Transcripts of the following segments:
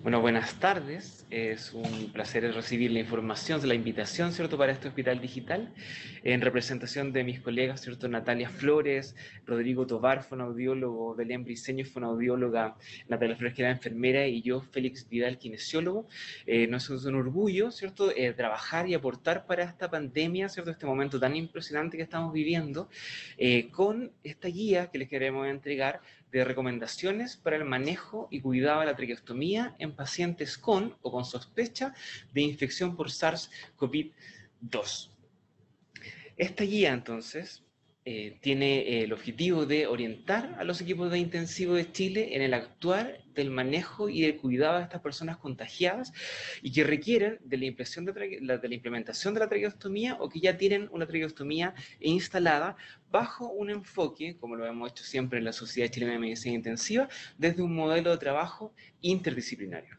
Bueno, buenas tardes. Es un placer recibir la información, la invitación, ¿cierto?, para este hospital digital, en representación de mis colegas, ¿cierto?, Natalia Flores, Rodrigo Tovar, fonoaudiólogo, Belén Briceño, fonoaudióloga, Natalia Flores, que era enfermera, y yo, Félix Vidal, kinesiólogo. Nos es un orgullo, ¿cierto?, trabajar y aportar para esta pandemia, ¿cierto?, este momento tan impresionante que estamos viviendo, con esta guía que les queremos entregar de recomendaciones para el manejo y cuidado de la traqueostomía en pacientes con o con sospecha de infección por SARS-CoV-2. Esta guía, entonces, tiene el objetivo de orientar a los equipos de intensivo de Chile en el actuar del manejo y del cuidado de estas personas contagiadas y que requieren de la implementación de la traqueostomía o que ya tienen una traqueostomía instalada bajo un enfoque, como lo hemos hecho siempre en la Sociedad Chilena de Medicina Intensiva, desde un modelo de trabajo interdisciplinario.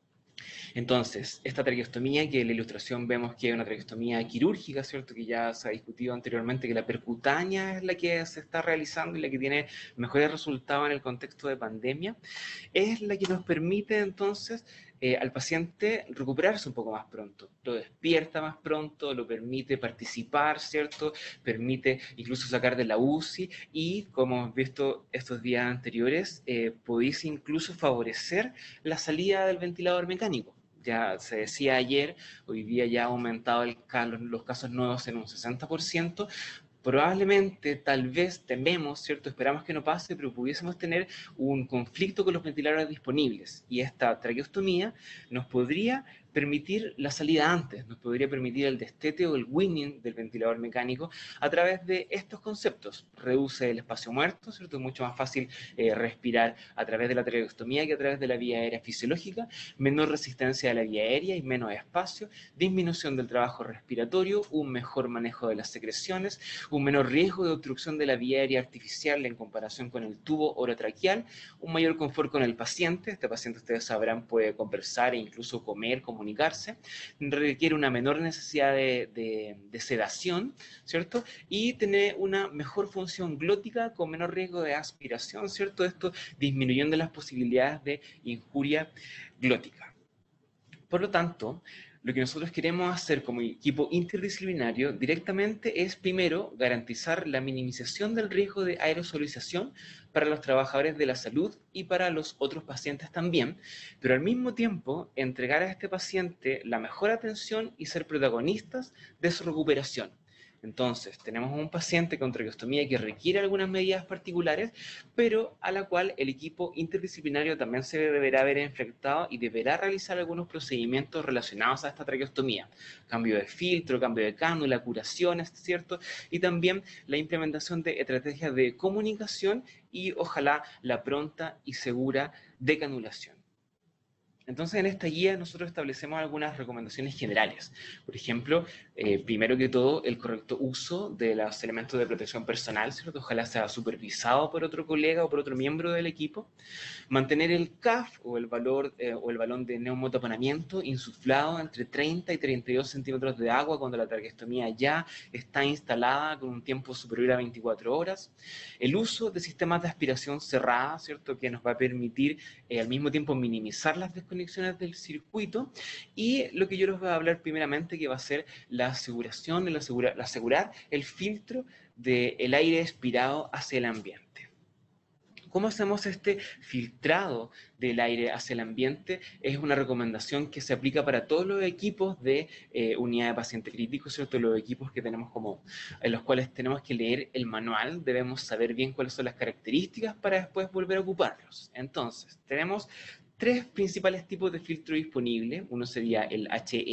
Entonces, esta traqueostomía, que en la ilustración vemos que es una traqueostomía quirúrgica, ¿cierto?, que ya se ha discutido anteriormente, que la percutánea es la que se está realizando y la que tiene mejores resultados en el contexto de pandemia, es la que nos permite entonces al paciente recuperarse un poco más pronto. Lo despierta más pronto, lo permite participar, ¿cierto? Permite incluso sacar de la UCI y, como hemos visto estos días anteriores, podéis incluso favorecer la salida del ventilador mecánico. Ya se decía ayer, hoy día ya ha aumentado los casos nuevos en un 60%. Probablemente, tal vez tememos, ¿cierto? Esperamos que no pase, pero pudiésemos tener un conflicto con los ventiladores disponibles. Y esta traqueostomía nos podría permitir la salida antes, nos podría permitir el destete o el weaning del ventilador mecánico a través de estos conceptos. Reduce el espacio muerto, ¿cierto? Es mucho más fácil respirar a través de la traqueostomía que a través de la vía aérea fisiológica, menor resistencia a la vía aérea y menos espacio, disminución del trabajo respiratorio, un mejor manejo de las secreciones, un menor riesgo de obstrucción de la vía aérea artificial en comparación con el tubo orotraqueal, un mayor confort con el paciente. Este paciente, ustedes sabrán, puede conversar e incluso comer, comunicarse, requiere una menor necesidad de sedación, ¿cierto? Y tener una mejor función glótica con menor riesgo de aspiración, ¿cierto? Esto disminuyendo las posibilidades de injuria glótica. Por lo tanto, lo que nosotros queremos hacer como equipo interdisciplinario directamente es, primero, garantizar la minimización del riesgo de aerosolización para los trabajadores de la salud y para los otros pacientes también, pero al mismo tiempo entregar a este paciente la mejor atención y ser protagonistas de su recuperación. Entonces, tenemos un paciente con traqueostomía que requiere algunas medidas particulares, pero a la cual el equipo interdisciplinario también se deberá ver enfrentado y deberá realizar algunos procedimientos relacionados a esta traqueostomía. Cambio de filtro, cambio de cánula, curaciones, ¿cierto? Y también la implementación de estrategias de comunicación y ojalá la pronta y segura decanulación. Entonces, en esta guía nosotros establecemos algunas recomendaciones generales. Por ejemplo, primero que todo, el correcto uso de los elementos de protección personal, ¿cierto? Ojalá sea supervisado por otro colega o por otro miembro del equipo. Mantener el CAF o el balón de neumotaponamiento insuflado entre 30 y 32 centímetros de agua cuando la traqueostomía ya está instalada con un tiempo superior a 24 horas. El uso de sistemas de aspiración cerrada, ¿cierto?, que nos va a permitir al mismo tiempo minimizar las desconexiones del circuito. Y lo que yo les voy a hablar primeramente, que va a ser la aseguración, asegurar el filtro del aire expirado hacia el ambiente. ¿Cómo hacemos este filtrado del aire hacia el ambiente? Es una recomendación que se aplica para todos los equipos de unidad de paciente crítico, ¿cierto? Los equipos que tenemos en los cuales tenemos que leer el manual, debemos saber bien cuáles son las características para después volver a ocuparlos. Entonces, tenemos tres principales tipos de filtro disponibles. Uno sería el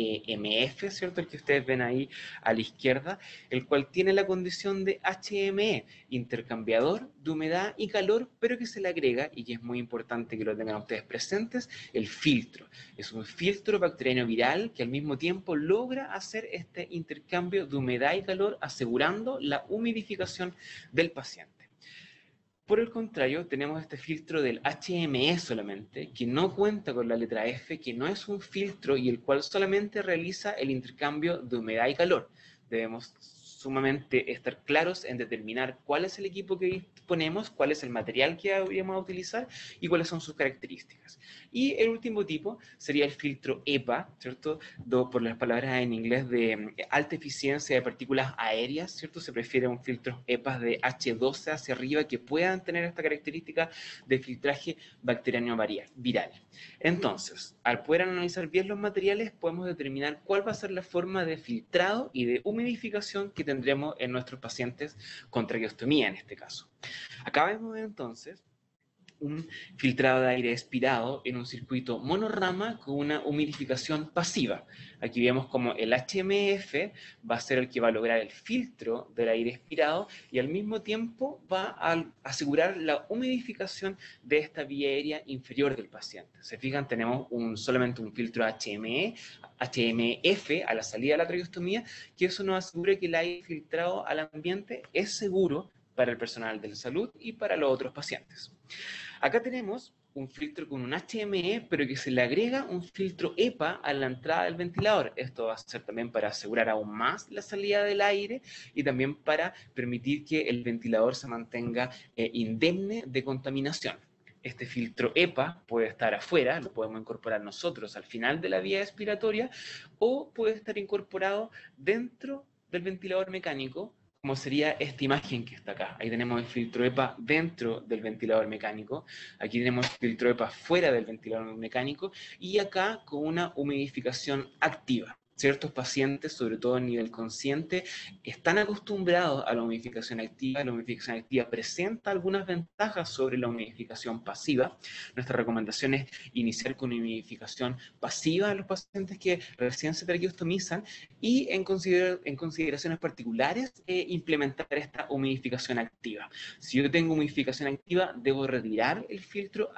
HEMF, ¿cierto? El que ustedes ven ahí a la izquierda, el cual tiene la condición de HME, intercambiador de humedad y calor, pero que se le agrega, y que es muy importante que lo tengan ustedes presentes, el filtro. Es un filtro bacteriano viral que al mismo tiempo logra hacer este intercambio de humedad y calor, asegurando la humidificación del paciente. Por el contrario, tenemos este filtro del HME solamente, que no cuenta con la letra F, que no es un filtro y el cual solamente realiza el intercambio de humedad y calor. Debemos sumamente estar claros en determinar cuál es el equipo que disponemos, cuál es el material que vamos a utilizar y cuáles son sus características. Y el último tipo sería el filtro EPA, ¿cierto? Por las palabras en inglés de alta eficiencia de partículas aéreas, ¿cierto? Se prefiere un filtro EPA de H12 hacia arriba que puedan tener esta característica de filtraje bacteriano viral. Entonces, al poder analizar bien los materiales, podemos determinar cuál va a ser la forma de filtrado y de humidificación que tendremos en nuestros pacientes con traqueostomía en este caso. Acá vemos entonces un filtrado de aire expirado en un circuito monorama con una humidificación pasiva. Aquí vemos como el HMF va a ser el que va a lograr el filtro del aire expirado y al mismo tiempo va a asegurar la humidificación de esta vía aérea inferior del paciente. Se fijan, tenemos solamente un filtro HMF a la salida de la traqueostomía, que eso nos asegura que el aire filtrado al ambiente es seguro para el personal de la salud y para los otros pacientes. Acá tenemos un filtro con un HME, pero que se le agrega un filtro EPA a la entrada del ventilador. Esto va a ser también para asegurar aún más la salida del aire y también para permitir que el ventilador se mantenga indemne de contaminación. Este filtro EPA puede estar afuera, lo podemos incorporar nosotros al final de la vía expiratoria, o puede estar incorporado dentro del ventilador mecánico, como sería esta imagen que está acá. Ahí tenemos el filtro EPA dentro del ventilador mecánico, aquí tenemos el filtro EPA fuera del ventilador mecánico y acá con una humidificación activa. Ciertos pacientes, sobre todo a nivel consciente, están acostumbrados a la humidificación activa. La humidificación activa presenta algunas ventajas sobre la humidificación pasiva. Nuestra recomendación es iniciar con humidificación pasiva a los pacientes que recién se traqueostomizan y en consideraciones particulares implementar esta humidificación activa. Si yo tengo humidificación activa, debo retirar el filtro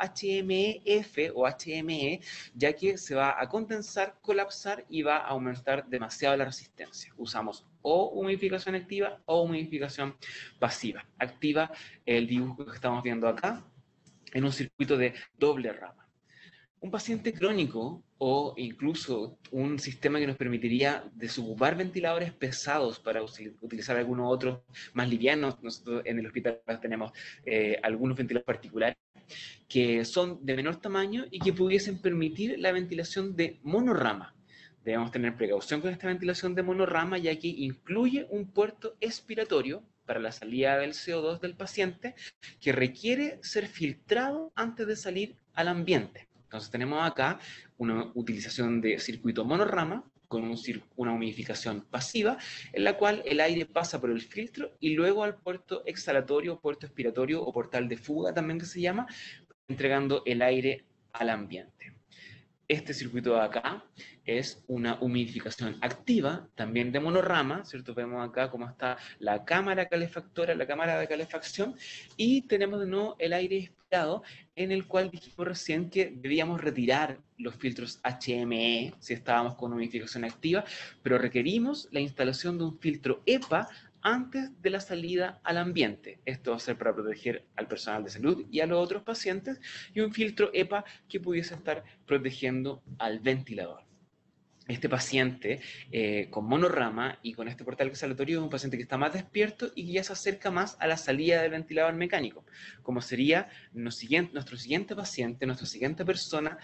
HMF o HME, ya que se va a condensar, colapsar y va a aumentar demasiado la resistencia. Usamos o humidificación activa o humidificación pasiva. Activa el dibujo que estamos viendo acá en un circuito de doble rama. Un paciente crónico o incluso un sistema que nos permitiría desocupar ventiladores pesados para utilizar algunos otros más livianos. Nosotros en el hospital tenemos algunos ventiladores particulares que son de menor tamaño y que pudiesen permitir la ventilación de monorama. Debemos tener precaución con esta ventilación de monorama, ya que incluye un puerto expiratorio para la salida del CO2 del paciente que requiere ser filtrado antes de salir al ambiente. Entonces tenemos acá una utilización de circuito monorama con una humidificación pasiva, en la cual el aire pasa por el filtro y luego al puerto exhalatorio, puerto expiratorio o portal de fuga también que se llama, entregando el aire al ambiente. Este circuito de acá es una humidificación activa, también de monorama, ¿cierto? Vemos acá cómo está la cámara calefactora, la cámara de calefacción, y tenemos de nuevo el aire expirado, en el cual dijimos recién que debíamos retirar los filtros HME si estábamos con humidificación activa, pero requerimos la instalación de un filtro EPA antes de la salida al ambiente. Esto va a ser para proteger al personal de salud y a los otros pacientes, y un filtro EPA que pudiese estar protegiendo al ventilador. Este paciente con monorama y con este portal exhalatorio es un paciente que está más despierto y que ya se acerca más a la salida del ventilador mecánico, como sería nuestro siguiente paciente, nuestra siguiente persona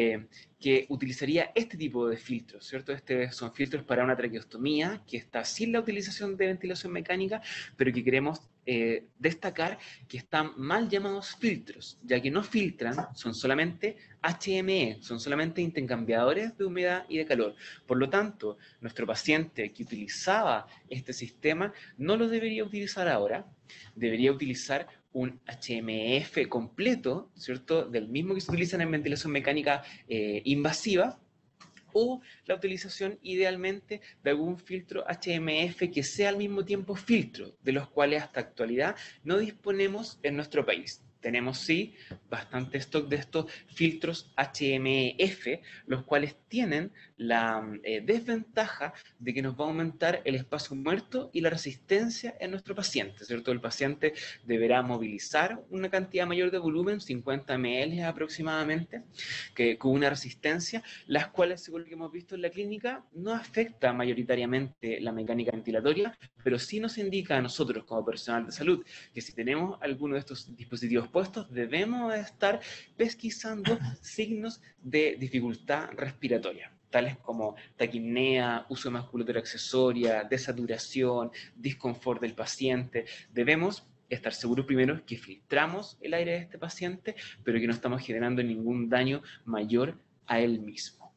que utilizaría este tipo de filtros, ¿cierto? Son filtros para una traqueostomía que está sin la utilización de ventilación mecánica, pero que queremos destacar que están mal llamados filtros, ya que no filtran, son solamente HME, son solamente intercambiadores de humedad y de calor. Por lo tanto, nuestro paciente que utilizaba este sistema no lo debería utilizar ahora, debería utilizar un HMF completo, ¿cierto? Del mismo que se utiliza en ventilación mecánica invasiva, o la utilización idealmente de algún filtro HMF que sea al mismo tiempo filtro, de los cuales hasta actualidad no disponemos en nuestro país. Tenemos sí bastante stock de estos filtros HMF, los cuales tienen la desventaja de que nos va a aumentar el espacio muerto y la resistencia en nuestro paciente, ¿cierto? El paciente deberá movilizar una cantidad mayor de volumen, 50 ml aproximadamente, con una resistencia, las cuales, según lo que hemos visto en la clínica, no afecta mayoritariamente la mecánica ventilatoria, pero sí nos indica a nosotros como personal de salud que si tenemos alguno de estos dispositivos puestos, debemos estar pesquisando signos de dificultad respiratoria, tales como taquipnea, uso de musculatura accesoria, desaturación, disconfort del paciente. Debemos estar seguros primero que filtramos el aire de este paciente, pero que no estamos generando ningún daño mayor a él mismo.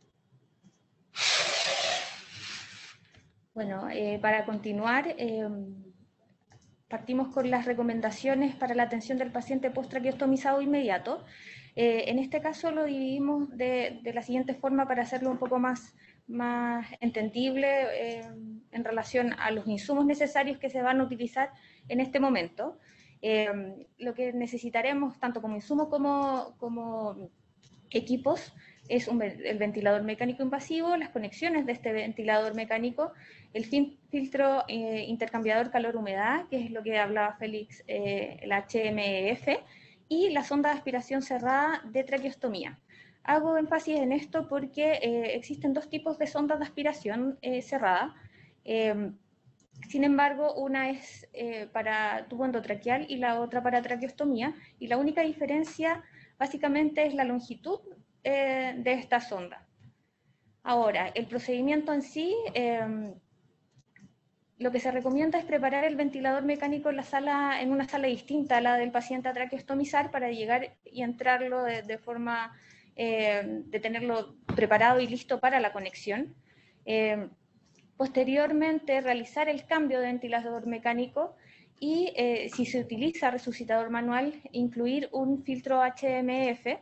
Bueno, para continuar, partimos con las recomendaciones para la atención del paciente post-traqueostomizado inmediato. En este caso lo dividimos de la siguiente forma para hacerlo un poco más entendible en relación a los insumos necesarios que se van a utilizar en este momento. Lo que necesitaremos tanto como insumos como equipos es el ventilador mecánico invasivo, las conexiones de este ventilador mecánico, el filtro intercambiador calor-humedad, que es lo que hablaba Félix, el HMF, y la sonda de aspiración cerrada de traqueostomía. Hago énfasis en esto porque existen dos tipos de sondas de aspiración cerrada. Sin embargo, una es para tubo endotraqueal y la otra para traqueostomía, y la única diferencia básicamente es la longitud de esta sonda. Ahora, el procedimiento en sí, lo que se recomienda es preparar el ventilador mecánico en una sala distinta a la del paciente a traqueostomizar para llegar y entrarlo de forma de tenerlo preparado y listo para la conexión. Posteriormente, realizar el cambio de ventilador mecánico y, si se utiliza resucitador manual, incluir un filtro HMF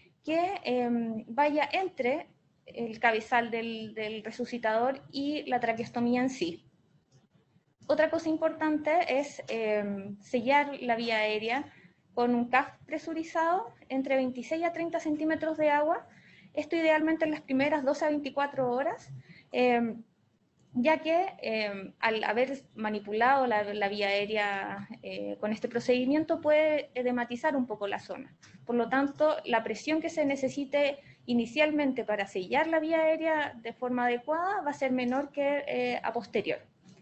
que vaya entre el cabezal del resucitador y la traqueostomía en sí. Otra cosa importante es sellar la vía aérea con un CAF presurizado entre 26 a 30 centímetros de agua, esto idealmente en las primeras 12 a 24 horas, ya que al haber manipulado la vía aérea con este procedimiento puede edematizar un poco la zona. Por lo tanto, la presión que se necesite inicialmente para sellar la vía aérea de forma adecuada va a ser menor que a posterior.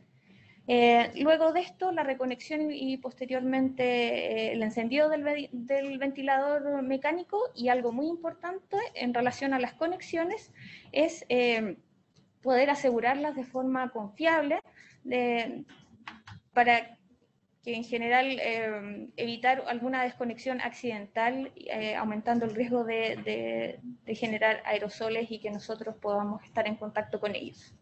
Luego de esto, la reconexión y posteriormente el encendido del ventilador mecánico, y algo muy importante en relación a las conexiones es poder asegurarlas de forma confiable para que en general evitar alguna desconexión accidental, aumentando el riesgo de generar aerosoles y que nosotros podamos estar en contacto con ellos.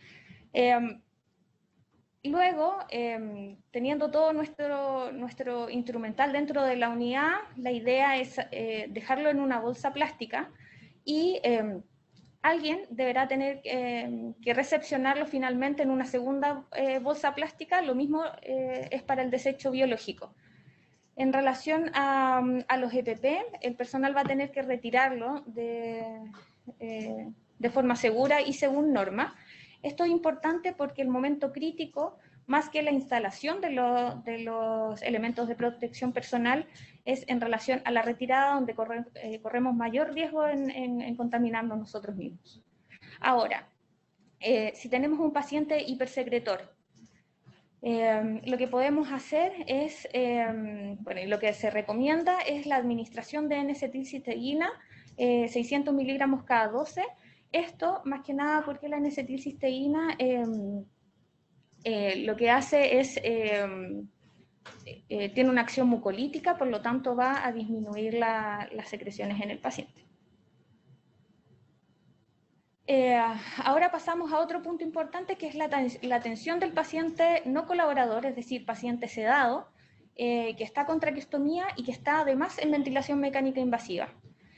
Luego, teniendo todo nuestro instrumental dentro de la unidad, la idea es dejarlo en una bolsa plástica y alguien deberá tener que recepcionarlo finalmente en una segunda bolsa plástica. Lo mismo es para el desecho biológico. En relación a los EPP, el personal va a tener que retirarlo de forma segura y según norma. Esto es importante porque el momento crítico, más que la instalación de los elementos de protección personal, es en relación a la retirada, donde corremos mayor riesgo en contaminarnos nosotros mismos. Ahora, si tenemos un paciente hipersecretor, lo que podemos hacer es, bueno, y lo que se recomienda es la administración de N-acetilcisteína, 600 miligramos cada 12. Esto, más que nada, porque la N-acetilcisteína lo que hace es, tiene una acción mucolítica, por lo tanto va a disminuir las secreciones en el paciente. Ahora pasamos a otro punto importante, que es la atención del paciente no colaborador, es decir, paciente sedado, que está con traqueostomía y que está además en ventilación mecánica invasiva.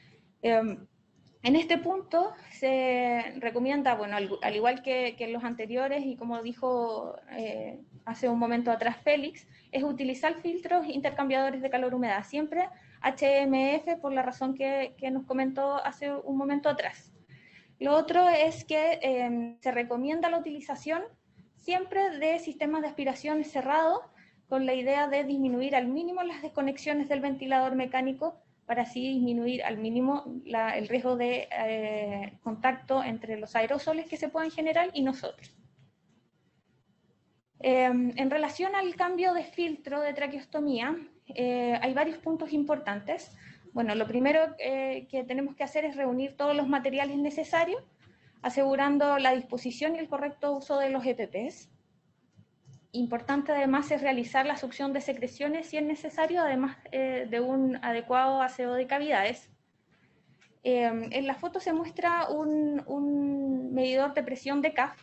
En este punto se recomienda, bueno, al igual que en los anteriores, y como dijo hace un momento atrás Félix, es utilizar filtros intercambiadores de calor-humedad, siempre HMF, por la razón que nos comentó hace un momento atrás. Lo otro es que se recomienda la utilización siempre de sistemas de aspiración cerrados, con la idea de disminuir al mínimo las desconexiones del ventilador mecánico, para así disminuir al mínimo el riesgo de contacto entre los aerosoles que se puedan generar y nosotros. En relación al cambio de filtro de traqueostomía, hay varios puntos importantes. Bueno, lo primero que tenemos que hacer es reunir todos los materiales necesarios, asegurando la disposición y el correcto uso de los EPPs. Importante además es realizar la succión de secreciones si es necesario, además de un adecuado aseo de cavidades. En la foto se muestra un medidor de presión de CAF,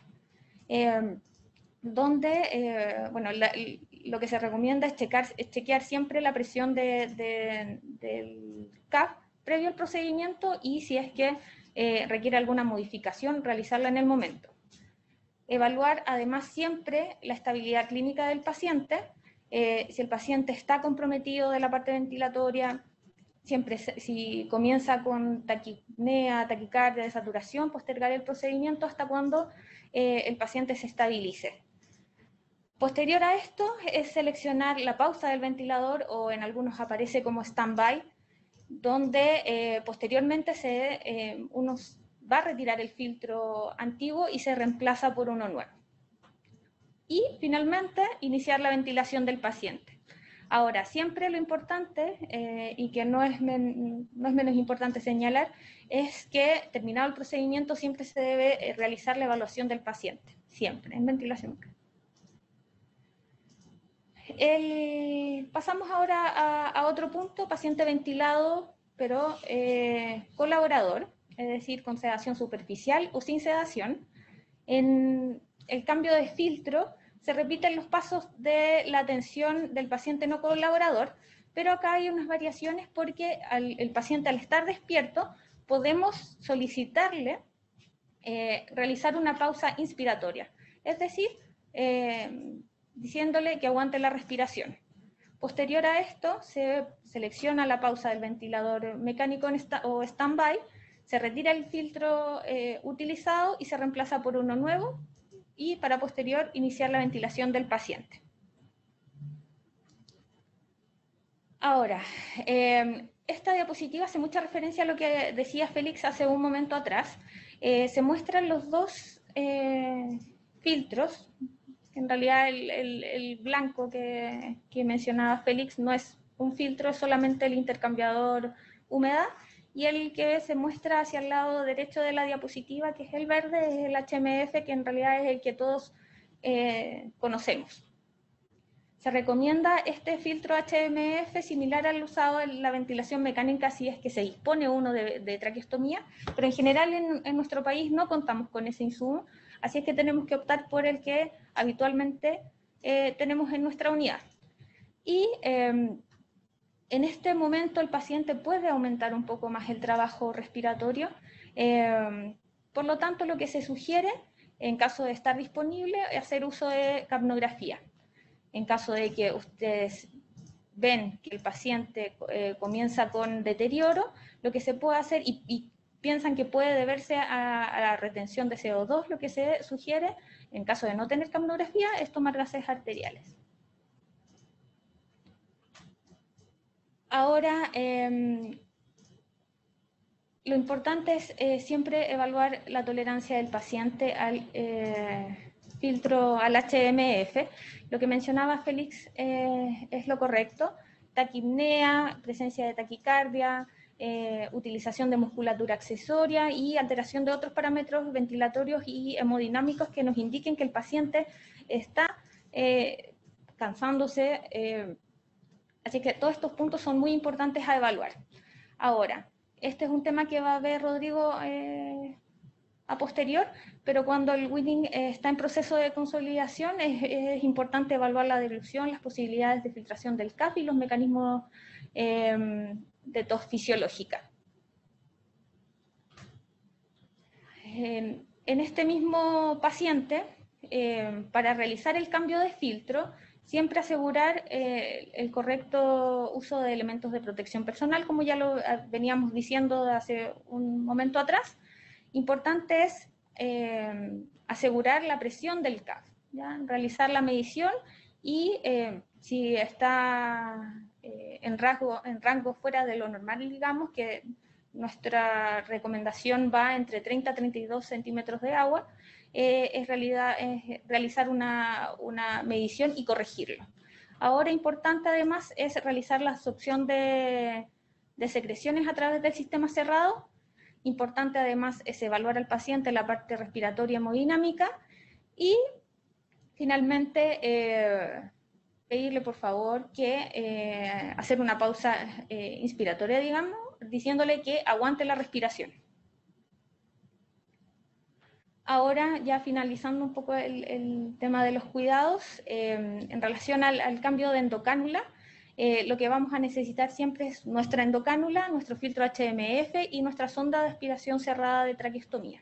donde bueno, lo que se recomienda es chequear siempre la presión del CAF previo al procedimiento y si es que requiere alguna modificación, realizarla en el momento. Evaluar además siempre la estabilidad clínica del paciente, si el paciente está comprometido de la parte ventilatoria, siempre si comienza con taquipnea, taquicardia, desaturación, postergar el procedimiento hasta cuando el paciente se estabilice. Posterior a esto es seleccionar la pausa del ventilador, o en algunos aparece como stand-by, donde posteriormente uno va a retirar el filtro antiguo y se reemplaza por uno nuevo. Y finalmente iniciar la ventilación del paciente. Ahora, siempre lo importante, y que no es menos importante señalar, es que terminado el procedimiento siempre se debe realizar la evaluación del paciente, siempre, en ventilación. Pasamos ahora a otro punto, paciente ventilado, pero colaborador, es decir, con sedación superficial o sin sedación. En el cambio de filtro se repiten los pasos de la atención del paciente no colaborador, pero acá hay unas variaciones porque el paciente al estar despierto podemos solicitarle realizar una pausa inspiratoria, es decir, diciéndole que aguante la respiración. Posterior a esto, se selecciona la pausa del ventilador mecánico o stand-by, se retira el filtro utilizado y se reemplaza por uno nuevo, y para posterior iniciar la ventilación del paciente. Ahora, esta diapositiva hace mucha referencia a lo que decía Félix hace un momento atrás. Se muestran los dos filtros. En realidad el blanco que mencionaba Félix no es un filtro, es solamente el intercambiador humedad, y el que se muestra hacia el lado derecho de la diapositiva, que es el verde, es el HMF, que en realidad es el que todos conocemos. Se recomienda este filtro HMF similar al usado en la ventilación mecánica si es que se dispone uno de traqueostomía, pero en general en nuestro país no contamos con ese insumo, así es que tenemos que optar por el que habitualmente tenemos en nuestra unidad. Y en este momento el paciente puede aumentar un poco más el trabajo respiratorio, por lo tanto lo que se sugiere, en caso de estar disponible, es hacer uso de capnografía. En caso de que ustedes ven que el paciente comienza con deterioro, lo que se puede hacer, y piensan que puede deberse a la retención de CO2, lo que se sugiere, en caso de no tener capnografía, es tomar gases arteriales. Ahora, lo importante es siempre evaluar la tolerancia del paciente al filtro, al HMF. Lo que mencionaba Félix es lo correcto. Taquipnea, presencia de taquicardia, utilización de musculatura accesoria y alteración de otros parámetros ventilatorios y hemodinámicos que nos indiquen que el paciente está cansándose. Así que todos estos puntos son muy importantes a evaluar. Ahora, este es un tema que va a ver Rodrigo a posterior, pero cuando el Whiting está en proceso de consolidación es importante evaluar la dilución, las posibilidades de filtración del CAF y los mecanismos de tos fisiológica. En este mismo paciente, para realizar el cambio de filtro, siempre asegurar el correcto uso de elementos de protección personal, como ya lo veníamos diciendo hace un momento atrás. Importante es asegurar la presión del CAF, ¿ya? Realizar la medición y si está en rango fuera de lo normal, digamos que nuestra recomendación va entre 30 a 32 centímetros de agua, es realizar una medición y corregirlo. Ahora, importante además es realizar la absorción de secreciones a través del sistema cerrado. Importante además es evaluar al paciente la parte respiratoria hemodinámica y finalmente pedirle por favor que hacer una pausa inspiratoria, digamos, diciéndole que aguante la respiración. Ahora, ya finalizando un poco el tema de los cuidados, en relación al cambio de endocánula, lo que vamos a necesitar siempre es nuestra endocánula, nuestro filtro HMF y nuestra sonda de aspiración cerrada de traqueostomía.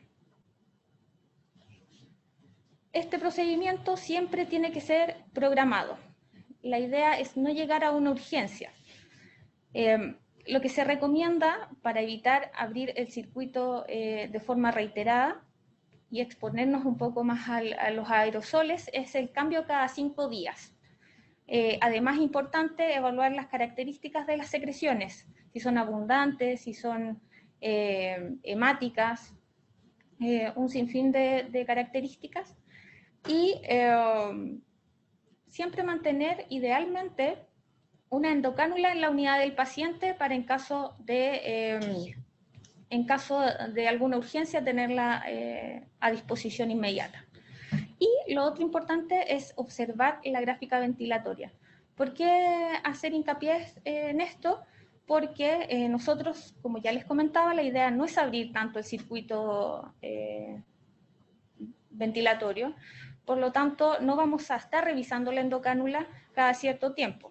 Este procedimiento siempre tiene que ser programado. La idea es no llegar a una urgencia. Lo que se recomienda para evitar abrir el circuito de forma reiterada y exponernos un poco más a los aerosoles es el cambio cada 5 días. Además, importante evaluar las características de las secreciones, si son abundantes, si son hemáticas, un sinfín de características. Y siempre mantener, idealmente, una endocánula en la unidad del paciente para en caso de alguna urgencia tenerla a disposición inmediata. Y lo otro importante es observar la gráfica ventilatoria. ¿Por qué hacer hincapié en esto? Porque nosotros, como ya les comentaba, la idea no es abrir tanto el circuito ventilatorio, por lo tanto no vamos a estar revisando la endocánula cada cierto tiempo.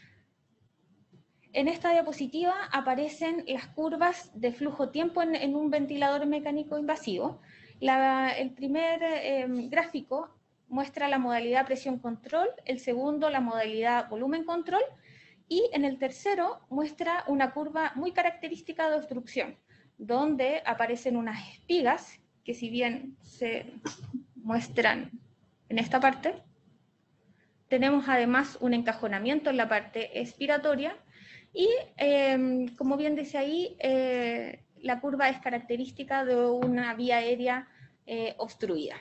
En esta diapositiva aparecen las curvas de flujo-tiempo en un ventilador mecánico invasivo. El primer gráfico muestra la modalidad presión-control, el segundo la modalidad volumen-control, y en el tercero muestra una curva muy característica de obstrucción, donde aparecen unas espigas, que si bien se muestran en esta parte, tenemos además un encajonamiento en la parte expiratoria, y como bien dice ahí, la curva es característica de una vía aérea obstruida.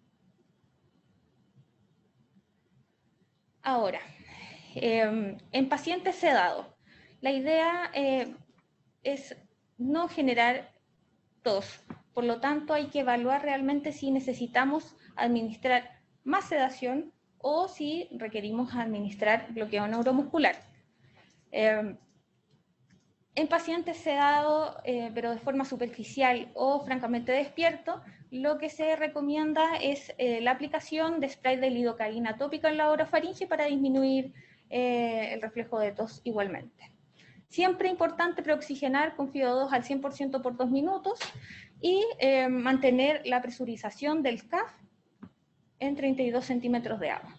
Ahora, en pacientes sedados, la idea es no generar tos. Por lo tanto, hay que evaluar realmente si necesitamos administrar más sedación o si requerimos administrar bloqueo neuromuscular. En pacientes sedados, pero de forma superficial o francamente despierto, lo que se recomienda es la aplicación de spray de lidocaína tópica en la orofaringe para disminuir el reflejo de tos igualmente. Siempre importante preoxigenar con FiO2 al 100% por 2 minutos y mantener la presurización del CAF en 32 centímetros de agua.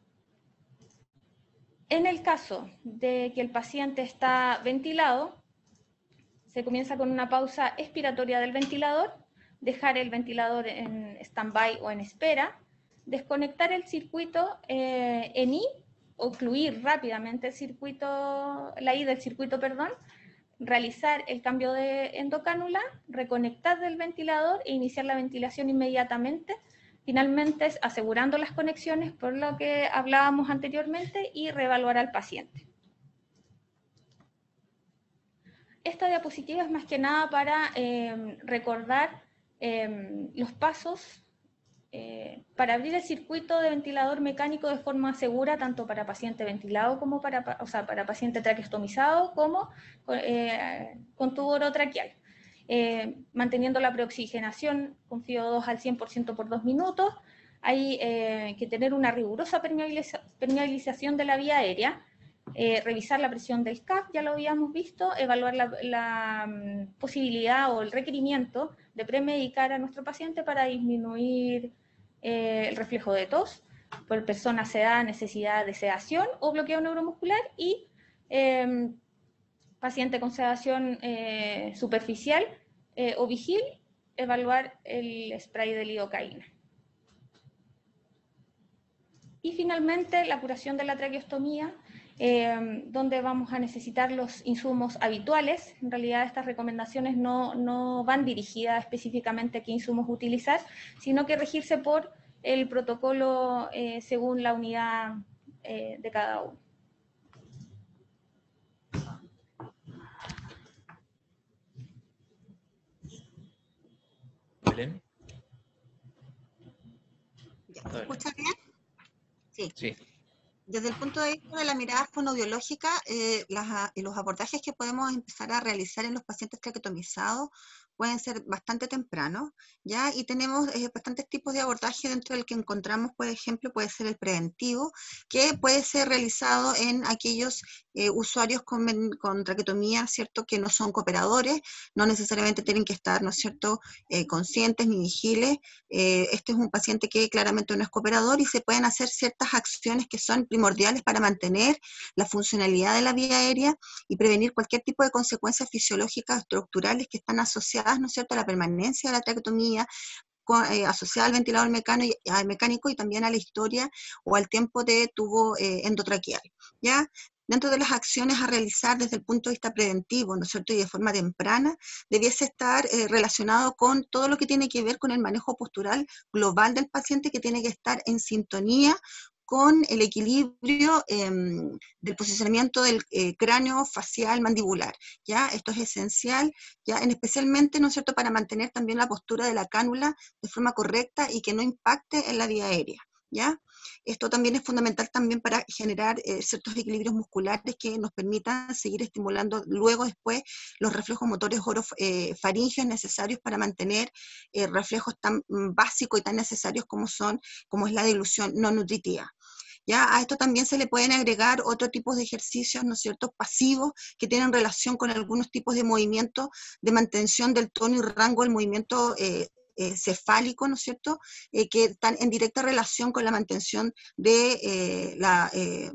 En el caso de que el paciente está ventilado, se comienza con una pausa expiratoria del ventilador, dejar el ventilador en stand-by o en espera, desconectar el circuito en I, ocluir rápidamente el circuito, la I del circuito, perdón, realizar el cambio de endocánula, reconectar del ventilador e iniciar la ventilación inmediatamente. Finalmente, asegurando las conexiones, por lo que hablábamos anteriormente, y reevaluar al paciente. Esta diapositiva es más que nada para recordar los pasos para abrir el circuito de ventilador mecánico de forma segura, tanto para paciente ventilado como para paciente traqueostomizado, como con tubo orotraqueal. Manteniendo la preoxigenación con FiO2 al 100% por 2 minutos. Hay que tener una rigurosa permeabilización de la vía aérea, revisar la presión del CAF, ya lo habíamos visto, evaluar la posibilidad o el requerimiento de premedicar a nuestro paciente para disminuir el reflejo de tos, por persona sedada, necesidad de sedación o bloqueo neuromuscular, y paciente con sedación superficial o vigil, evaluar el spray de lidocaína. Y finalmente, la curación de la traqueostomía donde vamos a necesitar los insumos habituales. En realidad estas recomendaciones no van dirigidas específicamente a qué insumos utilizar, sino que regirse por el protocolo según la unidad de cada uno. Belén. ¿Me escuchas bien? Sí. Sí. Desde el punto de vista de la mirada fonobiológica, los abordajes que podemos empezar a realizar en los pacientes traqueotomizados pueden ser bastante tempranos, ¿ya? Y tenemos bastantes tipos de abordaje, dentro del que encontramos, por ejemplo, puede ser el preventivo, que puede ser realizado en aquellos usuarios con traqueotomía, ¿cierto?, que no son cooperadores, no necesariamente tienen que estar, ¿no es cierto?, conscientes ni vigiles. Este es un paciente que claramente no es cooperador y se pueden hacer ciertas acciones que son primordiales para mantener la funcionalidad de la vía aérea y prevenir cualquier tipo de consecuencias fisiológicas o estructurales que están asociadas, ¿no es cierto?, a la permanencia de la traqueotomía, asociada al ventilador mecánico y también a la historia o al tiempo de tubo endotraqueal, ¿ya? Dentro de las acciones a realizar desde el punto de vista preventivo, ¿no es cierto?, y de forma temprana, debiese estar relacionado con todo lo que tiene que ver con el manejo postural global del paciente, que tiene que estar en sintonía con el equilibrio del posicionamiento del cráneo facial mandibular, ¿ya? Esto es esencial, ¿ya? Especialmente, ¿no es cierto?, para mantener también la postura de la cánula de forma correcta y que no impacte en la vía aérea, ¿ya? Esto también es fundamental también para generar ciertos equilibrios musculares que nos permitan seguir estimulando luego después los reflejos motores orofaringeos necesarios para mantener reflejos tan básicos y tan necesarios como es la dilución no nutritiva. ¿Ya? A esto también se le pueden agregar otros tipos de ejercicios, ¿no es cierto?, pasivos, que tienen relación con algunos tipos de movimientos de mantención del tono y rango del movimiento cefálico, ¿no es cierto?, que están en directa relación con la mantención de la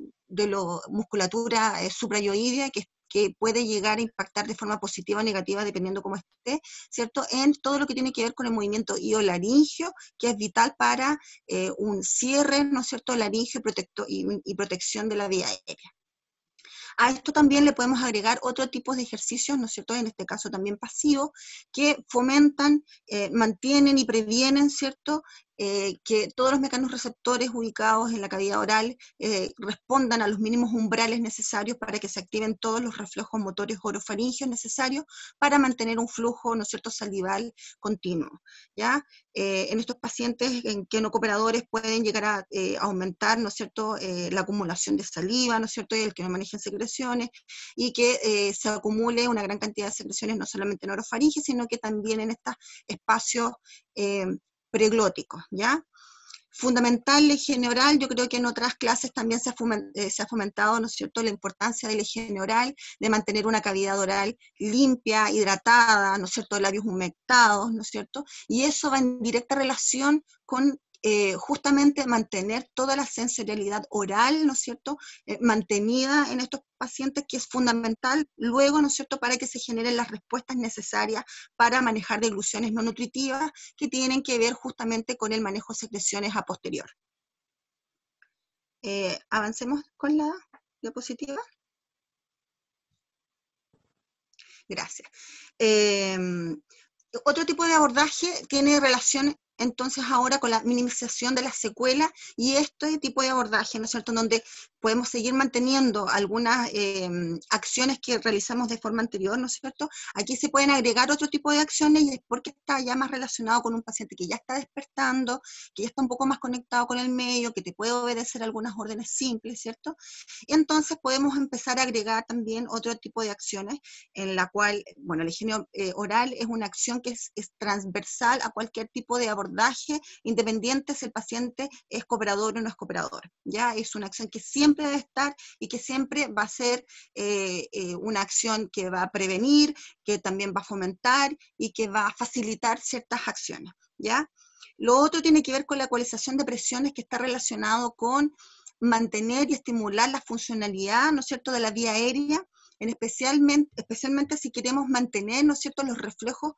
musculatura suprayoidea, que puede llegar a impactar de forma positiva o negativa, dependiendo cómo esté, ¿cierto?, en todo lo que tiene que ver con el movimiento iolaringio, que es vital para un cierre, ¿no es cierto?, laringio y protección de la vía aérea. A esto también le podemos agregar otro tipo de ejercicios, ¿no es cierto?, en este caso también pasivos, que fomentan, mantienen y previenen, ¿cierto?, que todos los mecanismos receptores ubicados en la cavidad oral respondan a los mínimos umbrales necesarios para que se activen todos los reflejos motores orofaringeos necesarios para mantener un flujo, ¿no es cierto?, salival continuo, ¿ya? En estos pacientes en que no cooperadores pueden llegar a aumentar, ¿no es cierto?, la acumulación de saliva, ¿no es cierto?, y el que no manejen secreciones, y que se acumule una gran cantidad de secreciones no solamente en orofaringe, sino que también en estos espacios preglóticos, ¿ya? Fundamental la higiene oral. Yo creo que en otras clases también se ha fomentado, ¿no es cierto?, la importancia de la higiene oral, de mantener una cavidad oral limpia, hidratada, ¿no es cierto?, labios humectados, ¿no es cierto?, y eso va en directa relación con justamente mantener toda la sensorialidad oral, ¿no es cierto?, mantenida en estos pacientes, que es fundamental luego, ¿no es cierto?, para que se generen las respuestas necesarias para manejar degluciones no nutritivas, que tienen que ver justamente con el manejo de secreciones a posterior. Avancemos con la diapositiva. Gracias. Otro tipo de abordaje tiene relación entonces ahora con la minimización de las secuelas, y este tipo de abordaje, ¿no es cierto?, donde podemos seguir manteniendo algunas acciones que realizamos de forma anterior, ¿no es cierto? Aquí se pueden agregar otro tipo de acciones, y es porque está ya más relacionado con un paciente que ya está despertando, que ya está un poco más conectado con el medio, que te puede obedecer algunas órdenes simples, ¿cierto? Y entonces podemos empezar a agregar también otro tipo de acciones, en la cual, bueno, la higiene oral es una acción que es transversal a cualquier tipo de abordaje, independiente si el paciente es cooperador o no es cooperador, ¿ya? Es una acción que siempre debe estar y que siempre va a ser una acción que va a prevenir, que también va a fomentar y que va a facilitar ciertas acciones, ¿ya? Lo otro tiene que ver con la ecualización de presiones, que está relacionado con mantener y estimular la funcionalidad, ¿no es cierto?, de la vía aérea, especialmente si queremos mantener, ¿no es cierto?, los reflejos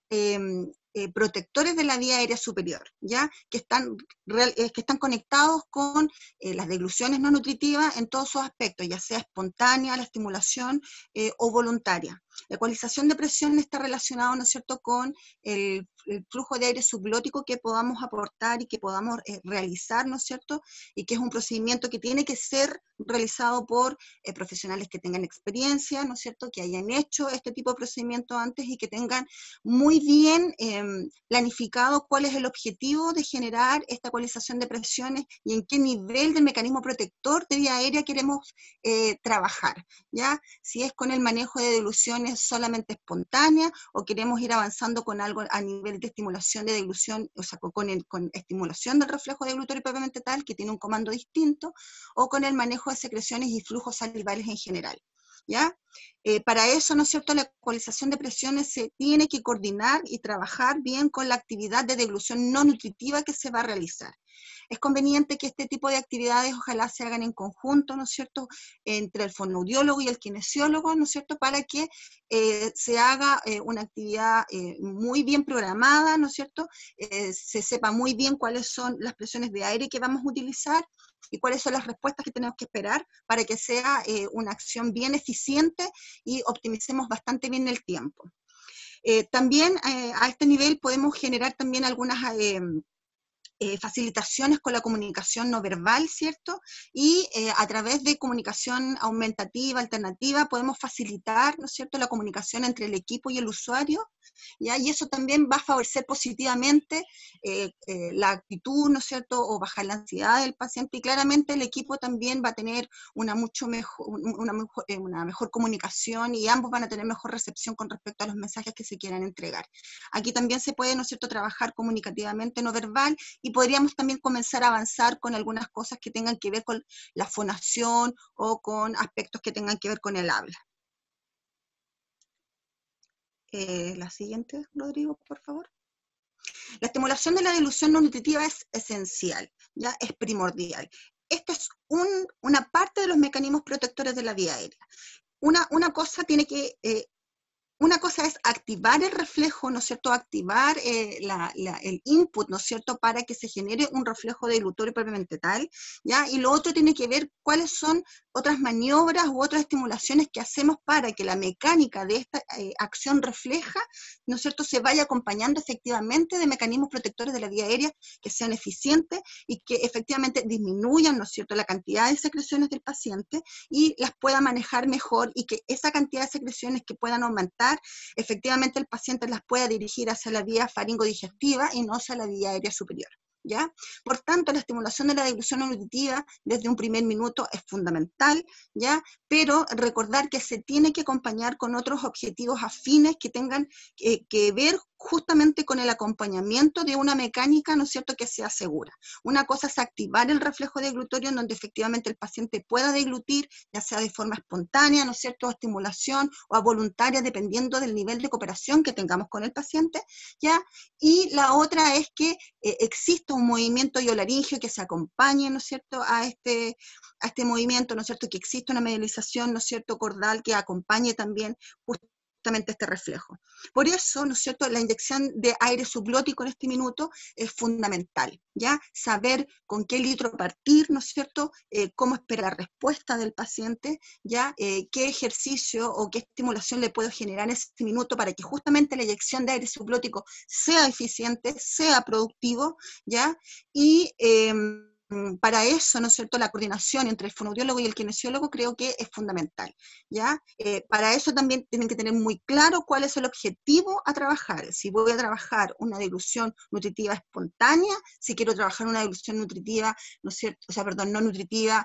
protectores de la vía aérea superior, ¿ya? Que están conectados con las degluciones no nutritivas en todos sus aspectos, ya sea espontánea, la estimulación o voluntaria. La ecualización de presión está relacionada, ¿no es cierto?, con el flujo de aire subglótico que podamos aportar y que podamos realizar, ¿no es cierto?, y que es un procedimiento que tiene que ser realizado por profesionales que tengan experiencia, ¿no es cierto?, que hayan hecho este tipo de procedimiento antes y que tengan muy bien planificado cuál es el objetivo de generar esta ecualización de presiones y en qué nivel del mecanismo protector de vía aérea queremos trabajar, ¿ya? Si es con el manejo de diluciones solamente espontáneas o queremos ir avanzando con algo a nivel de estimulación de dilución, o sea, con estimulación del reflejo deglutorio propiamente tal, que tiene un comando distinto, o con el manejo de secreciones y flujos salivales en general, ¿ya? Para eso, ¿no es cierto?, la ecualización de presiones se tiene que coordinar y trabajar bien con la actividad de deglución no nutritiva que se va a realizar. Es conveniente que este tipo de actividades ojalá se hagan en conjunto, ¿no es cierto?, entre el fonoaudiólogo y el kinesiólogo, ¿no es cierto?, para que se haga una actividad muy bien programada, ¿no es cierto?, se sepa muy bien cuáles son las presiones de aire que vamos a utilizar y cuáles son las respuestas que tenemos que esperar para que sea una acción bien eficiente y optimicemos bastante bien el tiempo. También a este nivel podemos generar también algunas facilitaciones con la comunicación no verbal, ¿cierto? Y a través de comunicación aumentativa, alternativa, podemos facilitar, ¿no es cierto?, la comunicación entre el equipo y el usuario, ¿ya? Y eso también va a favorecer positivamente la actitud, ¿no es cierto?, o bajar la ansiedad del paciente, y claramente el equipo también va a tener una mejor comunicación y ambos van a tener mejor recepción con respecto a los mensajes que se quieran entregar. Aquí también se puede, ¿no es cierto?, trabajar comunicativamente no verbal y podríamos también comenzar a avanzar con algunas cosas que tengan que ver con la fonación o con aspectos que tengan que ver con el habla. La siguiente, Rodrigo, por favor. La estimulación de la dilución no nutritiva es esencial, ¿ya? Es primordial. Esta es una parte de los mecanismos protectores de la vía aérea. Una cosa tiene que... Una cosa es activar el reflejo, ¿no es cierto?, activar el input, ¿no es cierto?, para que se genere un reflejo deglutorio propiamente tal, ¿ya? Y lo otro tiene que ver cuáles son otras maniobras u otras estimulaciones que hacemos para que la mecánica de esta acción refleja, ¿no es cierto?, se vaya acompañando efectivamente de mecanismos protectores de la vía aérea que sean eficientes y que efectivamente disminuyan, ¿no es cierto?, la cantidad de secreciones del paciente y las pueda manejar mejor, y que esa cantidad de secreciones que puedan aumentar, efectivamente el paciente las pueda dirigir hacia la vía faringodigestiva y no hacia la vía aérea superior, ¿ya? Por tanto, la estimulación de la deglución no nutritiva desde un primer minuto es fundamental, ¿ya? Pero recordar que se tiene que acompañar con otros objetivos afines que tengan que ver justamente con el acompañamiento de una mecánica, ¿no es cierto?, que sea segura. Una cosa es activar el reflejo deglutorio en donde efectivamente el paciente pueda deglutir, ya sea de forma espontánea, ¿no es cierto?, a estimulación o a voluntaria, dependiendo del nivel de cooperación que tengamos con el paciente, ¿ya? Y la otra es que exista un movimiento iolaringio que se acompañe, ¿no es cierto?, a este movimiento, ¿no es cierto?, que exista una medialización, ¿no es cierto?, cordal que acompañe también justamente este reflejo. Por eso, ¿no es cierto?, la inyección de aire subglótico en este minuto es fundamental, ¿ya? Saber con qué litro partir, ¿no es cierto?, cómo esperar la respuesta del paciente, ¿ya? Qué ejercicio o qué estimulación le puedo generar en este minuto para que justamente la inyección de aire subglótico sea eficiente, sea productivo, ¿ya? Y para eso, ¿no es cierto?, la coordinación entre el fonoaudiólogo y el kinesiólogo creo que es fundamental, ¿ya? Para eso también tienen que tener muy claro cuál es el objetivo a trabajar. Si voy a trabajar una deglución nutritiva espontánea, si quiero trabajar una deglución nutritiva, ¿no es cierto?, o sea, perdón, no nutritiva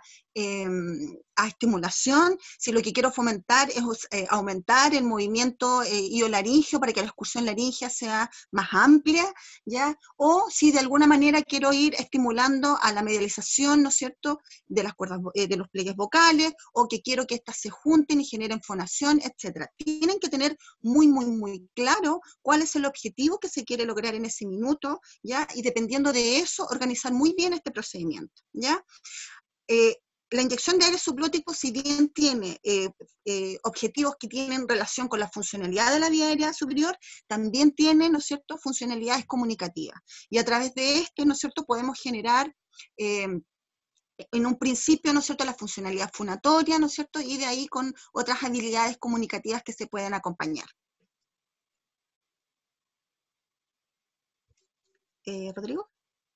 a estimulación, si lo que quiero fomentar es aumentar el movimiento iolaringio para que la excursión laringea sea más amplia, ¿ya? O si de alguna manera quiero ir estimulando a la medialización, ¿no es cierto?, de las cuerdas, de los pliegues vocales, o que quiero que éstas se junten y generen fonación, etc. Tienen que tener muy, muy, muy claro cuál es el objetivo que se quiere lograr en ese minuto, ¿ya? Y dependiendo de eso, organizar muy bien este procedimiento, ¿ya? la inyección de aire subglótico, si bien tiene objetivos que tienen relación con la funcionalidad de la vía aérea superior, también tiene, ¿no es cierto?, funcionalidades comunicativas. Y a través de esto, ¿no es cierto?, podemos generar en un principio, ¿no es cierto?, la funcionalidad fonatoria, ¿no es cierto?, y de ahí con otras habilidades comunicativas que se pueden acompañar. ¿Rodrigo?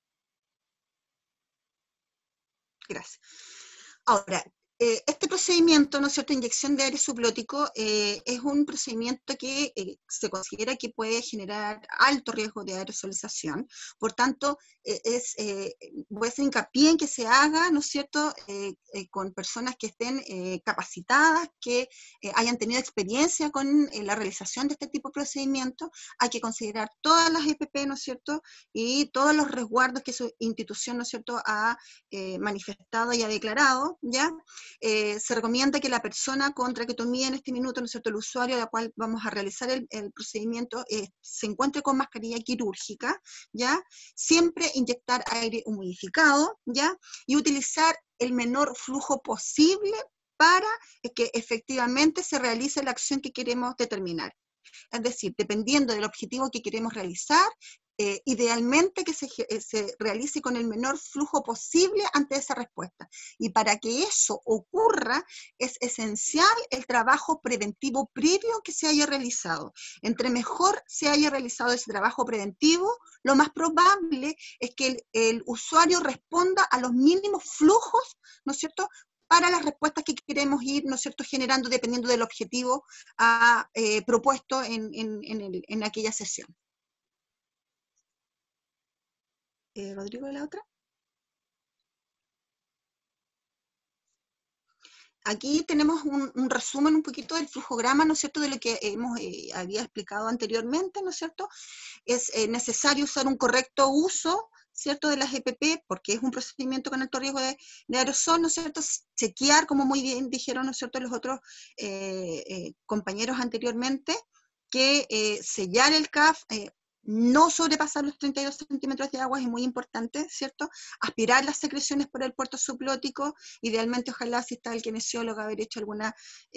Gracias. Ahora, este procedimiento, ¿no es cierto?, inyección de aire subglótico, es un procedimiento que se considera que puede generar alto riesgo de aerosolización. Por tanto, voy a hacer hincapié en que se haga, ¿no es cierto?, con personas que estén capacitadas, que hayan tenido experiencia con la realización de este tipo de procedimientos. Hay que considerar todas las EPP, ¿no es cierto?, y todos los resguardos que su institución, ¿no es cierto?, ha manifestado y ha declarado, ¿ya? Se recomienda que la persona con traqueotomía en este minuto, ¿no es cierto?, el usuario al cual vamos a realizar el procedimiento, se encuentre con mascarilla quirúrgica, ¿ya? Siempre inyectar aire humidificado, ¿ya? Y utilizar el menor flujo posible para que efectivamente se realice la acción que queremos determinar. Es decir, dependiendo del objetivo que queremos realizar, idealmente que se realice con el menor flujo posible ante esa respuesta. Y para que eso ocurra, es esencial el trabajo preventivo previo que se haya realizado. Entre mejor se haya realizado ese trabajo preventivo, lo más probable es que el usuario responda a los mínimos flujos, ¿no es cierto?, para las respuestas que queremos ir, ¿no es cierto?, generando dependiendo del objetivo propuesto en aquella sesión. Rodrigo, ¿de la otra? Aquí tenemos un resumen un poquito del flujograma, ¿no es cierto?, de lo que había explicado anteriormente, ¿no es cierto? Es necesario usar un correcto uso, ¿cierto?, de las EPP, porque es un procedimiento con alto riesgo de aerosol, ¿no es cierto? Chequear, como muy bien dijeron, ¿no es cierto?, los otros compañeros anteriormente, que sellar el CAF, no sobrepasar los 32 centímetros de agua es muy importante, ¿cierto? Aspirar las secreciones por el puerto subglótico, idealmente ojalá si está el kinesiólogo haber hecho alguna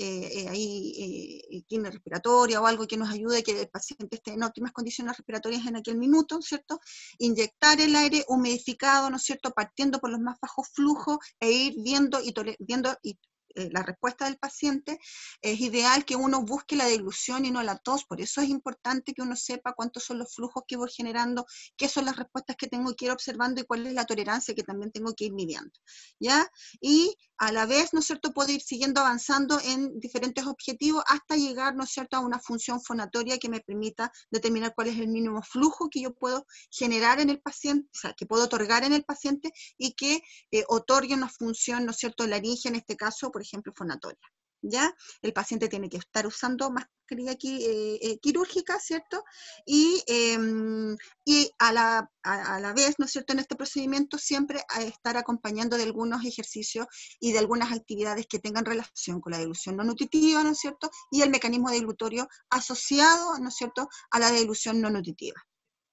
quimio respiratoria o algo que nos ayude a que el paciente esté en óptimas condiciones respiratorias en aquel minuto, ¿cierto? Inyectar el aire humidificado, ¿no es cierto?, partiendo por los más bajos flujos e ir viendo la respuesta del paciente. Es ideal que uno busque la dilución y no la tos, por eso es importante que uno sepa cuántos son los flujos que voy generando, qué son las respuestas que tengo que ir observando y cuál es la tolerancia que también tengo que ir midiendo, ¿ya? Y a la vez, ¿no es cierto?, puedo ir siguiendo avanzando en diferentes objetivos hasta llegar, ¿no es cierto?, a una función fonatoria que me permita determinar cuál es el mínimo flujo que yo puedo generar en el paciente, o sea, que puedo otorgar en el paciente y que otorgue una función, ¿no es cierto?, laringe en este caso, por ejemplo, fonatoria, ¿ya? El paciente tiene que estar usando mascarilla quirúrgica, ¿cierto? Y a la vez, ¿no es cierto?, en este procedimiento siempre estar acompañando de algunos ejercicios y de algunas actividades que tengan relación con la dilución no nutritiva, ¿no es cierto?, y el mecanismo dilutorio asociado, ¿no es cierto?, a la dilución no nutritiva.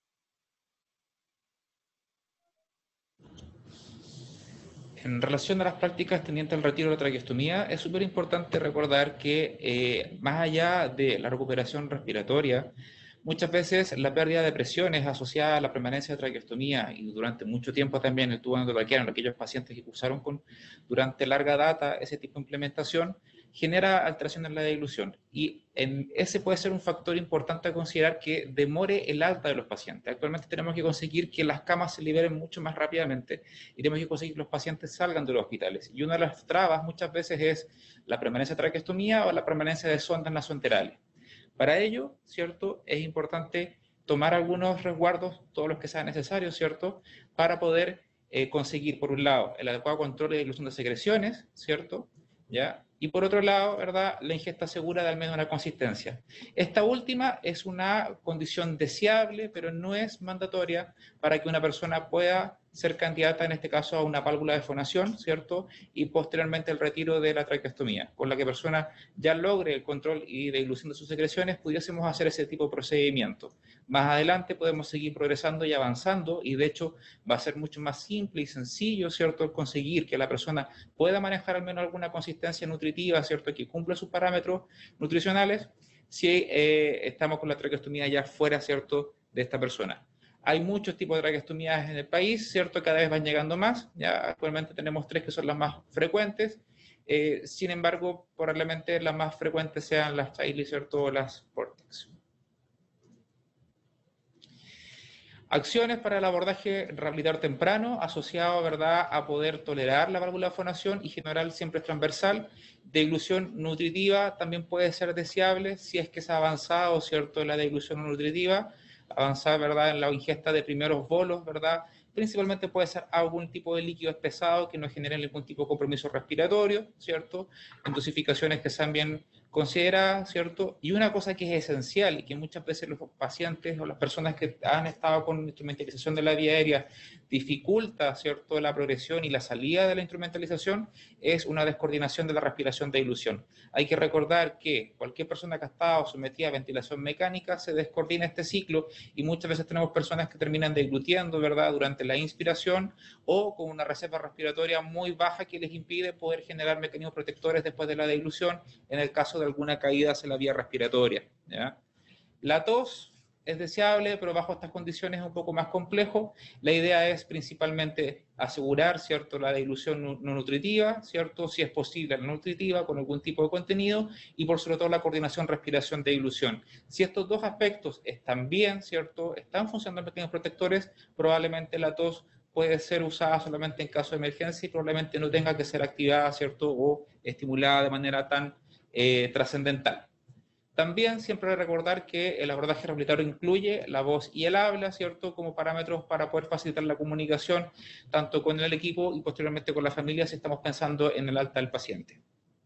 En relación a las prácticas tendientes al retiro de la traqueostomía, es súper importante recordar que más allá de la recuperación respiratoria, muchas veces la pérdida de presiones asociada a la permanencia de traqueostomía y durante mucho tiempo también el tubo endotraqueal en aquellos pacientes que cursaron durante larga data ese tipo de implementación, genera alteraciones en la dilución. Y ese puede ser un factor importante a considerar que demore el alta de los pacientes. Actualmente tenemos que conseguir que las camas se liberen mucho más rápidamente y tenemos que conseguir que los pacientes salgan de los hospitales. Y una de las trabas muchas veces es la permanencia de traqueostomía o la permanencia de sondas nasoenterales. Para ello, ¿cierto?, es importante tomar algunos resguardos, todos los que sean necesarios, ¿cierto?, para poder conseguir, por un lado, el adecuado control y dilución de secreciones, ¿cierto?, ¿ya? Y por otro lado, ¿verdad?, la ingesta segura de al menos una consistencia. Esta última es una condición deseable, pero no es mandatoria para que una persona pueda ser candidata, en este caso, a una válvula de fonación, ¿cierto?, y posteriormente el retiro de la traqueostomía. Con la que persona ya logre el control y dilución de sus secreciones, pudiésemos hacer ese tipo de procedimiento. Más adelante podemos seguir progresando y avanzando, y de hecho va a ser mucho más simple y sencillo, ¿cierto?, conseguir que la persona pueda manejar al menos alguna consistencia nutritiva, ¿cierto?, que cumpla sus parámetros nutricionales, si estamos con la traqueostomía ya fuera, ¿cierto?, de esta persona. Hay muchos tipos de traqueostomías en el país, ¿cierto?, cada vez van llegando más, ya actualmente tenemos 3 que son las más frecuentes. Sin embargo, probablemente las más frecuentes sean las Chiley, ¿cierto?, o las Vortex. Acciones para el abordaje rehabilitador temprano, asociado, ¿verdad?, a poder tolerar la válvula de fonación y general siempre es transversal. Deglución nutritiva también puede ser deseable si es que se ha avanzado, ¿cierto?, en la deglución nutritiva, avanzar, ¿verdad?, en la ingesta de primeros bolos, ¿verdad?, principalmente puede ser algún tipo de líquido espesado que no genere ningún tipo de compromiso respiratorio, ¿cierto?, en dosificaciones que sean bien consideradas, ¿cierto? Y una cosa que es esencial y que muchas veces los pacientes o las personas que han estado con instrumentalización de la vía aérea dificulta, ¿cierto?, la progresión y la salida de la instrumentalización, es una descoordinación de la respiración de dilución. Hay que recordar que cualquier persona que ha estado sometida a ventilación mecánica se descoordina este ciclo y muchas veces tenemos personas que terminan deglutiendo, ¿verdad?, durante la inspiración o con una reserva respiratoria muy baja que les impide poder generar mecanismos protectores después de la deglución en el caso de alguna caída hacia la vía respiratoria, ¿ya? La tos es deseable, pero bajo estas condiciones es un poco más complejo. La idea es principalmente asegurar, ¿cierto?, la dilución no nutritiva, ¿cierto?, si es posible la nutritiva con algún tipo de contenido y por sobre todo la coordinación respiración-dilución. Si estos dos aspectos están bien, ¿cierto?, están funcionando pequeños protectores, probablemente la tos puede ser usada solamente en caso de emergencia y probablemente no tenga que ser activada, ¿cierto?, o estimulada de manera tan trascendental. También siempre recordar que el abordaje rehabilitador incluye la voz y el habla, ¿cierto?, como parámetros para poder facilitar la comunicación tanto con el equipo y posteriormente con la familia si estamos pensando en el alta del paciente.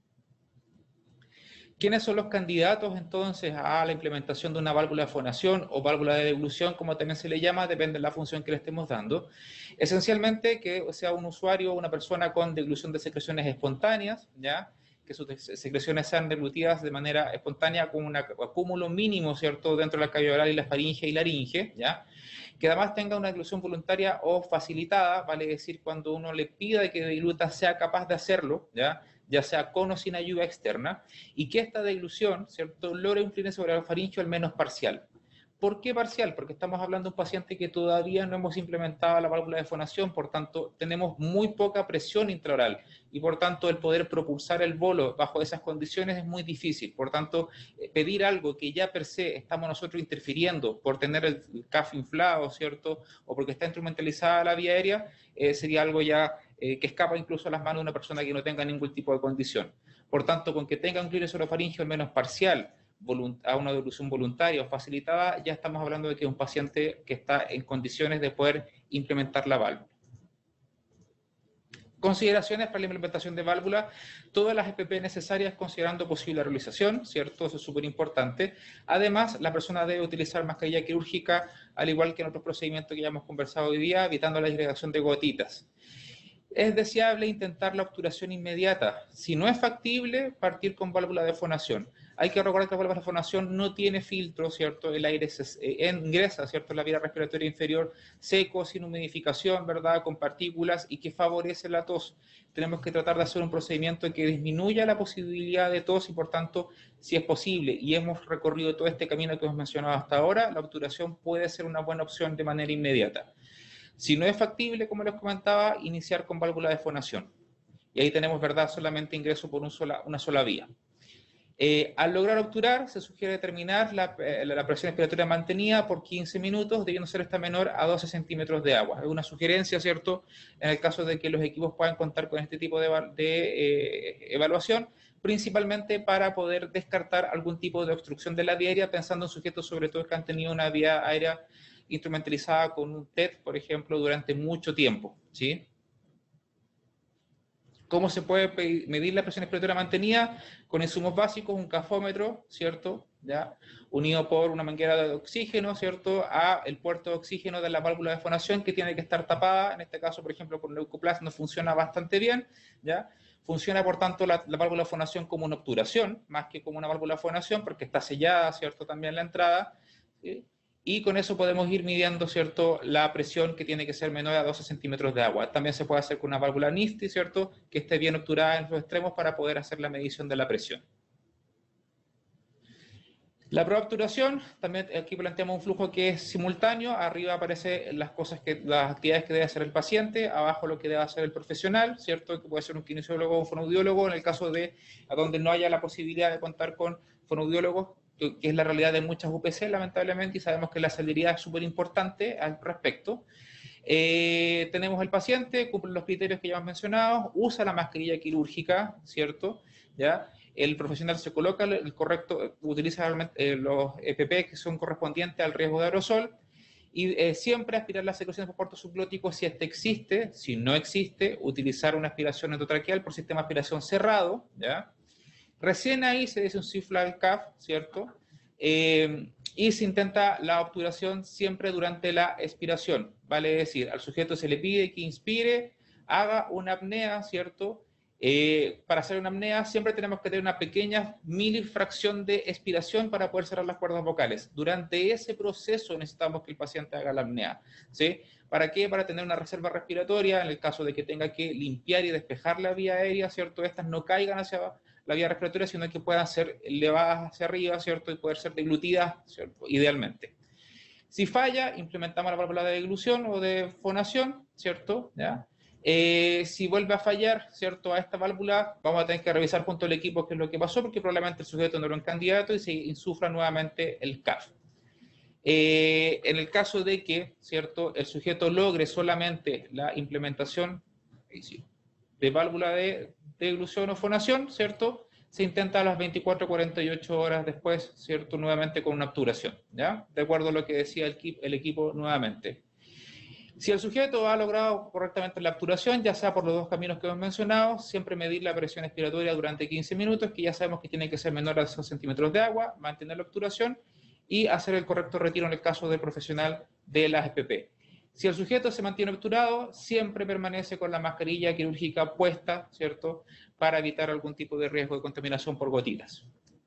¿Quiénes son los candidatos entonces a la implementación de una válvula de fonación o válvula de deglución, como también se le llama? Depende de la función que le estemos dando. Esencialmente que sea un usuario o una persona con deglución de secreciones espontáneas, ¿ya?, que sus secreciones sean deglutidas de manera espontánea con un acúmulo mínimo, ¿cierto?, dentro de la cavidad oral y la faringe y laringe, ¿ya?, que además tenga una deglución voluntaria o facilitada, vale decir, cuando uno le pida que degluta sea capaz de hacerlo, ya sea con o sin ayuda externa, y que esta deglución, ¿cierto?, logre influir sobre el faringio al menos parcial. ¿Por qué parcial? Porque estamos hablando de un paciente que todavía no hemos implementado la válvula de fonación, por tanto tenemos muy poca presión intraoral y por tanto el poder propulsar el bolo bajo esas condiciones es muy difícil. Por tanto, pedir algo que ya per se estamos nosotros interfiriendo por tener el CAF inflado, ¿cierto?, o porque está instrumentalizada la vía aérea, sería algo ya que escapa incluso a las manos de una persona que no tenga ningún tipo de condición. Por tanto, con que tenga un clínico orofaringio al menos parcial, a una deglución voluntaria o facilitada, ya estamos hablando de que es un paciente que está en condiciones de poder implementar la válvula. Consideraciones para la implementación de válvula: todas las EPP necesarias considerando posible realización, ¿cierto? Eso es súper importante. Además, la persona debe utilizar mascarilla quirúrgica, al igual que en otros procedimientos que ya hemos conversado hoy día, evitando la disgregación de gotitas. Es deseable intentar la obturación inmediata. Si no es factible, partir con válvula de fonación. Hay que recordar que la válvula de fonación no tiene filtro, ¿cierto? El aire ingresa, ¿cierto?, en la vía respiratoria inferior seco, sin humidificación, ¿verdad?, con partículas y que favorece la tos. Tenemos que tratar de hacer un procedimiento que disminuya la posibilidad de tos y, por tanto, si es posible y hemos recorrido todo este camino que hemos mencionado hasta ahora, la obturación puede ser una buena opción de manera inmediata. Si no es factible, como les comentaba, iniciar con válvula de fonación. Y ahí tenemos, ¿verdad?, solamente ingreso por una sola vía. Al lograr obturar, se sugiere determinar la presión expiratoria mantenida por 15 minutos, debiendo ser esta menor a 12 centímetros de agua. Es una sugerencia, ¿cierto?, en el caso de que los equipos puedan contar con este tipo de evaluación, principalmente para poder descartar algún tipo de obstrucción de la vía aérea, pensando en sujetos sobre todo que han tenido una vía aérea instrumentalizada con un TED, por ejemplo, durante mucho tiempo, ¿sí? ¿Cómo se puede medir la presión expiratoria mantenida? Con insumos básicos, un cafómetro, ¿cierto?, ¿ya?, unido por una manguera de oxígeno, ¿cierto?, a el puerto de oxígeno de la válvula de fonación, que tiene que estar tapada. En este caso, por ejemplo, con Leukoplast no funciona bastante bien, ¿ya? Funciona, por tanto, la válvula de fonación como una obturación, más que como una válvula de fonación, porque está sellada, ¿cierto?, también la entrada, ¿sí? y con eso podemos ir midiendo, ¿cierto?, la presión que tiene que ser menor a 12 centímetros de agua. También se puede hacer con una válvula NIST, ¿cierto?, que esté bien obturada en los extremos para poder hacer la medición de la presión. La prueba de obturación, también aquí planteamos un flujo que es simultáneo. Arriba aparecen las actividades que debe hacer el paciente, abajo lo que debe hacer el profesional, ¿cierto?, que puede ser un kinesiólogo o un fonoaudiólogo, en el caso de a donde no haya la posibilidad de contar con fonoaudiólogos, que es la realidad de muchas UPC, lamentablemente, y sabemos que la celeridad es súper importante al respecto. Tenemos el paciente, cumple los criterios que ya hemos mencionado, usa la mascarilla quirúrgica, ¿cierto?, ¿ya? El profesional se coloca el correcto, utiliza los EPP que son correspondientes al riesgo de aerosol, y siempre aspirar las secreciones por puerto subglótico si este existe. Si no existe, utilizar una aspiración endotraqueal por sistema de aspiración cerrado, ¿ya? Recién ahí se desinsuffla el CAF, ¿cierto? Y se intenta la obturación siempre durante la expiración, vale decir, al sujeto se le pide que inspire, haga una apnea, ¿cierto? Para hacer una apnea siempre tenemos que tener una pequeña milifracción de expiración para poder cerrar las cuerdas vocales. Durante ese proceso necesitamos que el paciente haga la apnea, ¿sí? ¿Para qué? Para tener una reserva respiratoria en el caso de que tenga que limpiar y despejar la vía aérea, ¿cierto? Estas no caigan hacia la vía respiratoria, sino que puedan ser elevadas hacia arriba, ¿cierto? Y poder ser deglutidas, ¿cierto?, idealmente. Si falla, implementamos la válvula de deglución o de fonación, ¿cierto? ¿Ya? Si vuelve a fallar, ¿cierto?, a esta válvula, vamos a tener que revisar junto al equipo qué es lo que pasó, porque probablemente el sujeto no era un candidato y se insufla nuevamente el CAF. En el caso de que, ¿cierto?, el sujeto logre solamente la implementación de válvula de deglución o fonación, ¿cierto?, se intenta a las 24 48 horas después, ¿cierto?, nuevamente con una obturación, ¿ya? De acuerdo a lo que decía el equipo nuevamente. Si el sujeto ha logrado correctamente la obturación, ya sea por los dos caminos que hemos mencionado, siempre medir la presión expiratoria durante 15 minutos, que ya sabemos que tiene que ser menor a 2 centímetros de agua, mantener la obturación y hacer el correcto retiro en el caso del profesional de las EPP. Si el sujeto se mantiene obturado, siempre permanece con la mascarilla quirúrgica puesta, ¿cierto?, para evitar algún tipo de riesgo de contaminación por gotitas.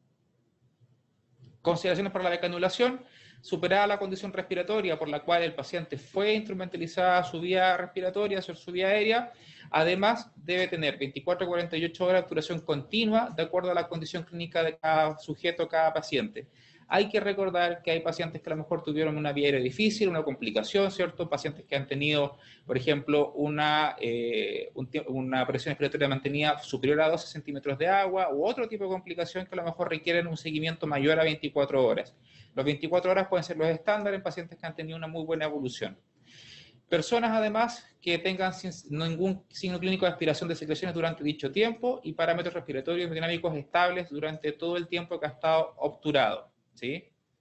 Consideraciones para la decanulación. Superada la condición respiratoria por la cual el paciente fue instrumentalizada su vía respiratoria, su vía aérea, además debe tener 24 a 48 horas de obturación continua de acuerdo a la condición clínica de cada sujeto, cada paciente. Hay que recordar que hay pacientes que a lo mejor tuvieron una vía aérea difícil, una complicación, ¿cierto? Pacientes que han tenido, por ejemplo, una presión respiratoria mantenida superior a 12 centímetros de agua u otro tipo de complicación que a lo mejor requieren un seguimiento mayor a 24 horas. Los 24 horas pueden ser los estándares en pacientes que han tenido una muy buena evolución. Personas, además, que tengan ningún signo clínico de aspiración de secreciones durante dicho tiempo y parámetros respiratorios dinámicos estables durante todo el tiempo que ha estado obturado, ¿sí?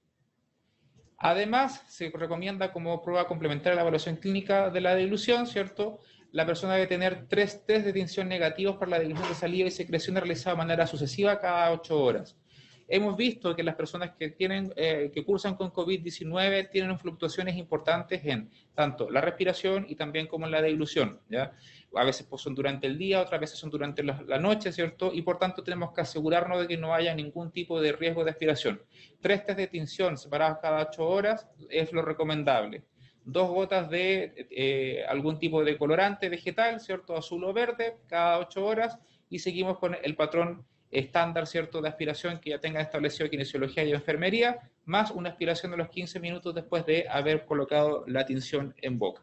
Además, se recomienda como prueba complementaria a la evaluación clínica de la dilución, ¿cierto? La persona debe tener 3 test de tinción negativos para la dilución de saliva y secreción realizada de manera sucesiva cada 8 horas. Hemos visto que las personas que cursan con COVID-19 tienen fluctuaciones importantes en tanto la respiración y también como en la dilución, ¿ya? A veces pues, son durante el día, otras veces son durante la noche, ¿cierto? Y por tanto tenemos que asegurarnos de que no haya ningún tipo de riesgo de aspiración. 3 test de tinción separados cada 8 horas es lo recomendable. 2 gotas de algún tipo de colorante vegetal, ¿cierto? Azul o verde, cada 8 horas y seguimos con el patrón estándar, ¿cierto?, de aspiración que ya tengan establecido kinesiología y enfermería, más una aspiración de los 15 minutos después de haber colocado la tinción en boca.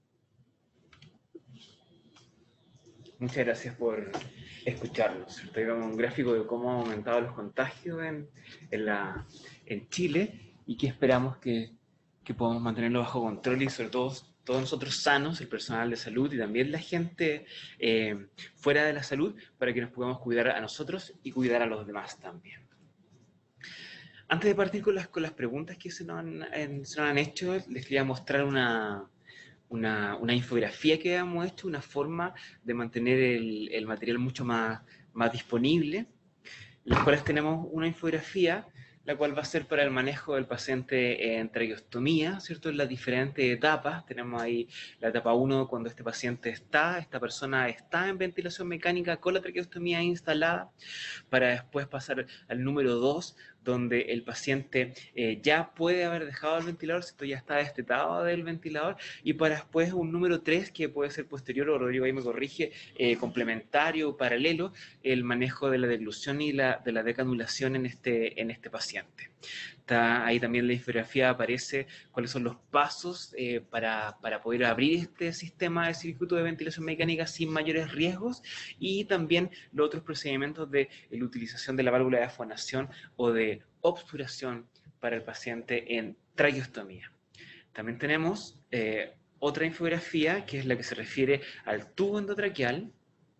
Muchas gracias por escucharnos, ¿cierto? Ahí vemos un gráfico de cómo han aumentado los contagios en Chile y que esperamos que podamos mantenerlo bajo control y sobre todo todos nosotros sanos, el personal de salud y también la gente fuera de la salud, para que nos podamos cuidar a nosotros y cuidar a los demás también. Antes de partir con las preguntas que se nos han hecho, les quería mostrar una infografía que hemos hecho, una forma de mantener el material mucho más disponible, en las cuales tenemos una infografía la cual va a ser para el manejo del paciente en traqueostomía, ¿cierto? En las diferentes etapas. Tenemos ahí la etapa 1, cuando esta persona está en ventilación mecánica con la traqueostomía instalada, para después pasar al número 2, donde el paciente ya puede haber dejado el ventilador, ¿cierto? Ya está destetado del ventilador, y para después un número 3 que puede ser posterior, o Rodrigo ahí me corrige, complementario, paralelo, el manejo de la deglución y de la decanulación en este paciente. Está ahí también en la infografía aparece cuáles son los pasos para poder abrir este sistema de circuito de ventilación mecánica sin mayores riesgos, y también los otros procedimientos de la utilización de la válvula de afonación o de obturación para el paciente en traqueostomía. También tenemos otra infografía que es la que se refiere al tubo endotraqueal,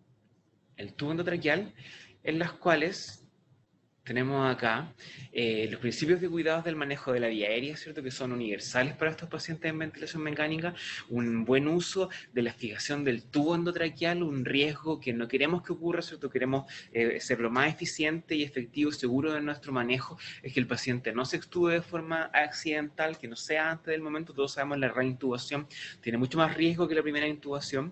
en las cuales tenemos acá los principios de cuidados del manejo de la vía aérea, ¿cierto? Que son universales para estos pacientes en ventilación mecánica, un buen uso de la fijación del tubo endotraqueal, un riesgo que no queremos que ocurra, ¿cierto? Queremos ser lo más eficiente y efectivo y seguro de nuestro manejo, es que el paciente no se extube de forma accidental, que no sea antes del momento. Todos sabemos la reintubación tiene mucho más riesgo que la primera intubación,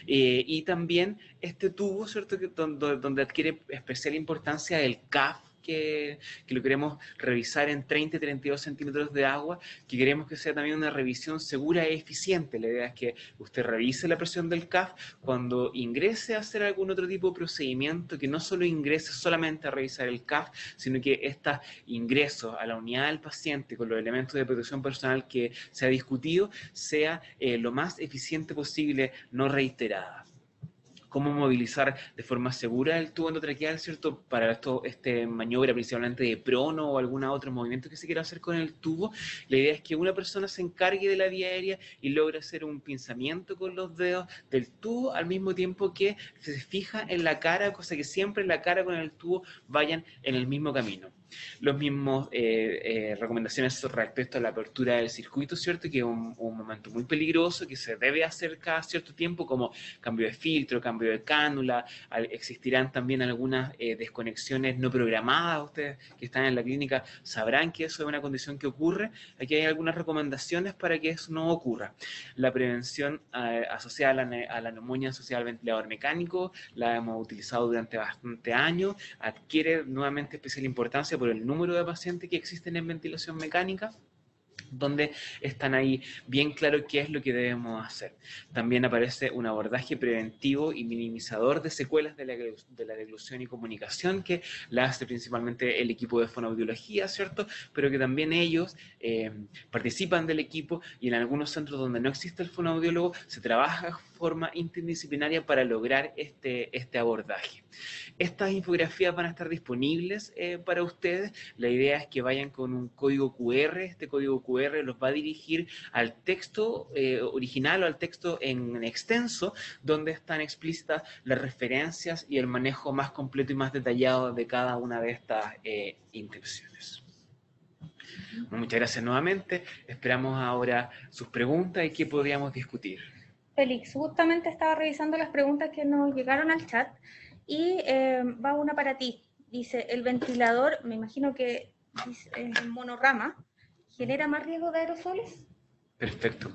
y también este tubo, ¿cierto? Donde adquiere especial importancia el CAF, que lo queremos revisar en 30 y 32 centímetros de agua, que queremos que sea también una revisión segura e eficiente. La idea es que usted revise la presión del CAF cuando ingrese a hacer algún otro tipo de procedimiento, que no solo ingrese solamente a revisar el CAF, sino que estos ingresos a la unidad del paciente con los elementos de protección personal que se ha discutido sea lo más eficiente posible, no reiterada. Cómo movilizar de forma segura el tubo endotraqueal, ¿cierto? Para esta maniobra principalmente de prono o algún otro movimiento que se quiera hacer con el tubo. La idea es que una persona se encargue de la vía aérea y logre hacer un pinzamiento con los dedos del tubo al mismo tiempo que se fija en la cara, cosa que siempre la cara con el tubo vayan en el mismo camino. Los mismos recomendaciones respecto a la apertura del circuito, ¿cierto? Que es un momento muy peligroso que se debe hacer cada cierto tiempo, como cambio de filtro, cambio de cánula. Existirán también algunas desconexiones no programadas. Ustedes que están en la clínica sabrán que eso es una condición que ocurre. Aquí hay algunas recomendaciones para que eso no ocurra. La prevención asociada a la neumonía asociada al ventilador mecánico, la hemos utilizado durante bastante años, adquiere nuevamente especial importancia por el número de pacientes que existen en ventilación mecánica, donde están ahí bien claro qué es lo que debemos hacer. También aparece un abordaje preventivo y minimizador de secuelas de la deglución y comunicación, que la hace principalmente el equipo de fonoaudiología, ¿cierto? Pero que también ellos participan del equipo, y en algunos centros donde no existe el fonoaudiólogo se trabaja de forma interdisciplinaria para lograr este abordaje. Estas infografías van a estar disponibles para ustedes. La idea es que vayan con un código QR. Este código QR los va a dirigir al texto original o al texto en extenso, donde están explícitas las referencias y el manejo más completo y más detallado de cada una de estas inscripciones. Bueno, muchas gracias nuevamente. Esperamos ahora sus preguntas y qué podríamos discutir. Félix, justamente estaba revisando las preguntas que nos llegaron al chat y va una para ti. Dice, el ventilador, me imagino que es monorama, ¿genera más riesgo de aerosoles? Perfecto.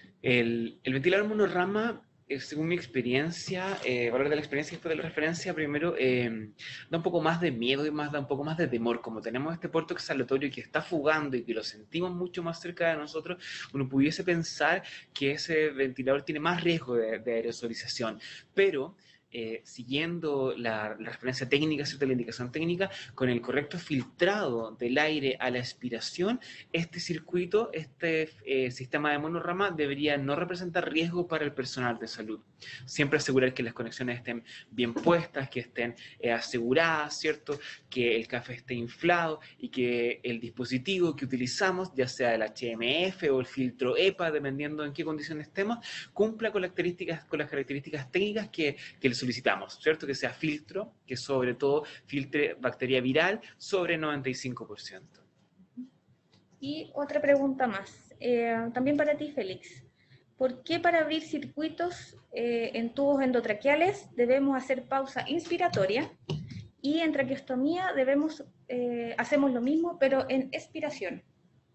El ventilador monorama, según mi experiencia, valor de la experiencia después de la referencia, primero da un poco más de miedo y da un poco más de temor. Como tenemos este puerto exhalatorio que está fugando y que lo sentimos mucho más cerca de nosotros, uno pudiese pensar que ese ventilador tiene más riesgo de aerosolización, pero siguiendo la referencia técnica, ¿cierto? La indicación técnica, con el correcto filtrado del aire a la expiración, este circuito, sistema de monorama debería no representar riesgo para el personal de salud. Siempre asegurar que las conexiones estén bien puestas, que estén aseguradas, ¿cierto? Que el café esté inflado y que el dispositivo que utilizamos, ya sea el HMF o el filtro EPA, dependiendo en qué condiciones estemos, cumpla con las características técnicas que le solicitamos, ¿cierto? Que sea filtro, que sobre todo filtre bacteria viral sobre 95%. Y otra pregunta más, también para ti, Félix. ¿Por qué para abrir circuitos en tubos endotraqueales debemos hacer pausa inspiratoria y en traqueostomía hacemos lo mismo, pero en expiración?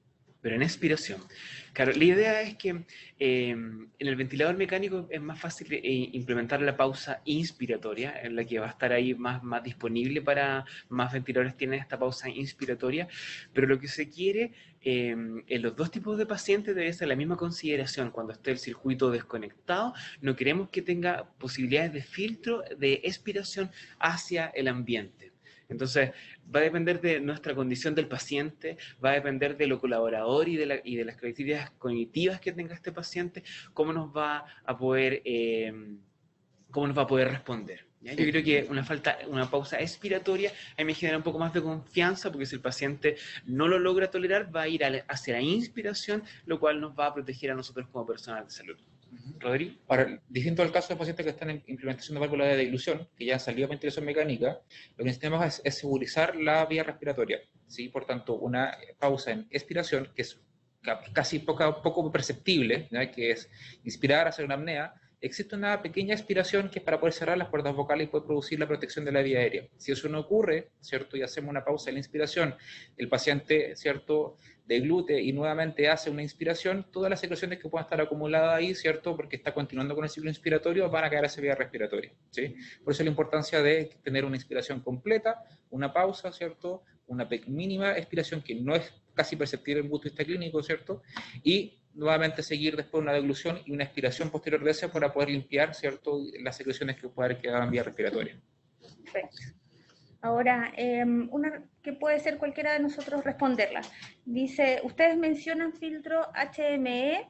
pero en expiración. Claro, la idea es que en el ventilador mecánico es más fácil implementar la pausa inspiratoria, en la que va a estar ahí más disponible para más ventiladores tienen esta pausa inspiratoria, pero lo que se quiere en los dos tipos de pacientes debe ser la misma consideración. Cuando esté el circuito desconectado, no queremos que tenga posibilidades de filtro de expiración hacia el ambiente. Entonces, va a depender de nuestra condición del paciente, va a depender de lo colaborador y de las características cognitivas que tenga este paciente, cómo nos va a poder responder. ¿Ya? Yo creo que una pausa expiratoria a mí me genera un poco más de confianza, porque si el paciente no lo logra tolerar, va a ir hacia la inspiración, lo cual nos va a proteger a nosotros como personal de salud. Rodrigo. Ahora, distinto al caso de pacientes que están en implementación de válvulas de dilución, que ya han salido a ventilación mecánica, lo que necesitamos es segurizar la vía respiratoria, ¿sí? Por tanto, una pausa en expiración, que es casi poco perceptible, ¿no? Que es inspirar, hacer una apnea. Existe una pequeña expiración que es para poder cerrar las cuerdas vocales y poder producir la protección de la vía aérea. Si eso no ocurre, ¿cierto? Y hacemos una pausa en la inspiración, el paciente, ¿cierto?, deglute y nuevamente hace una inspiración, todas las secreciones que puedan estar acumuladas ahí, ¿cierto?, porque está continuando con el ciclo inspiratorio, van a caer a esa vía respiratoria, ¿sí? Por eso la importancia de tener una inspiración completa, una pausa, ¿cierto?, una mínima expiración que no es casi perceptible en el punto de vista clínico, ¿cierto?, y nuevamente seguir después una deglución y una expiración posterior de esa para poder limpiar, ¿cierto?, las secreciones que puedan quedar en vía respiratoria. Perfecto. Ahora, una que puede ser cualquiera de nosotros responderla. Dice, ustedes mencionan filtro HME,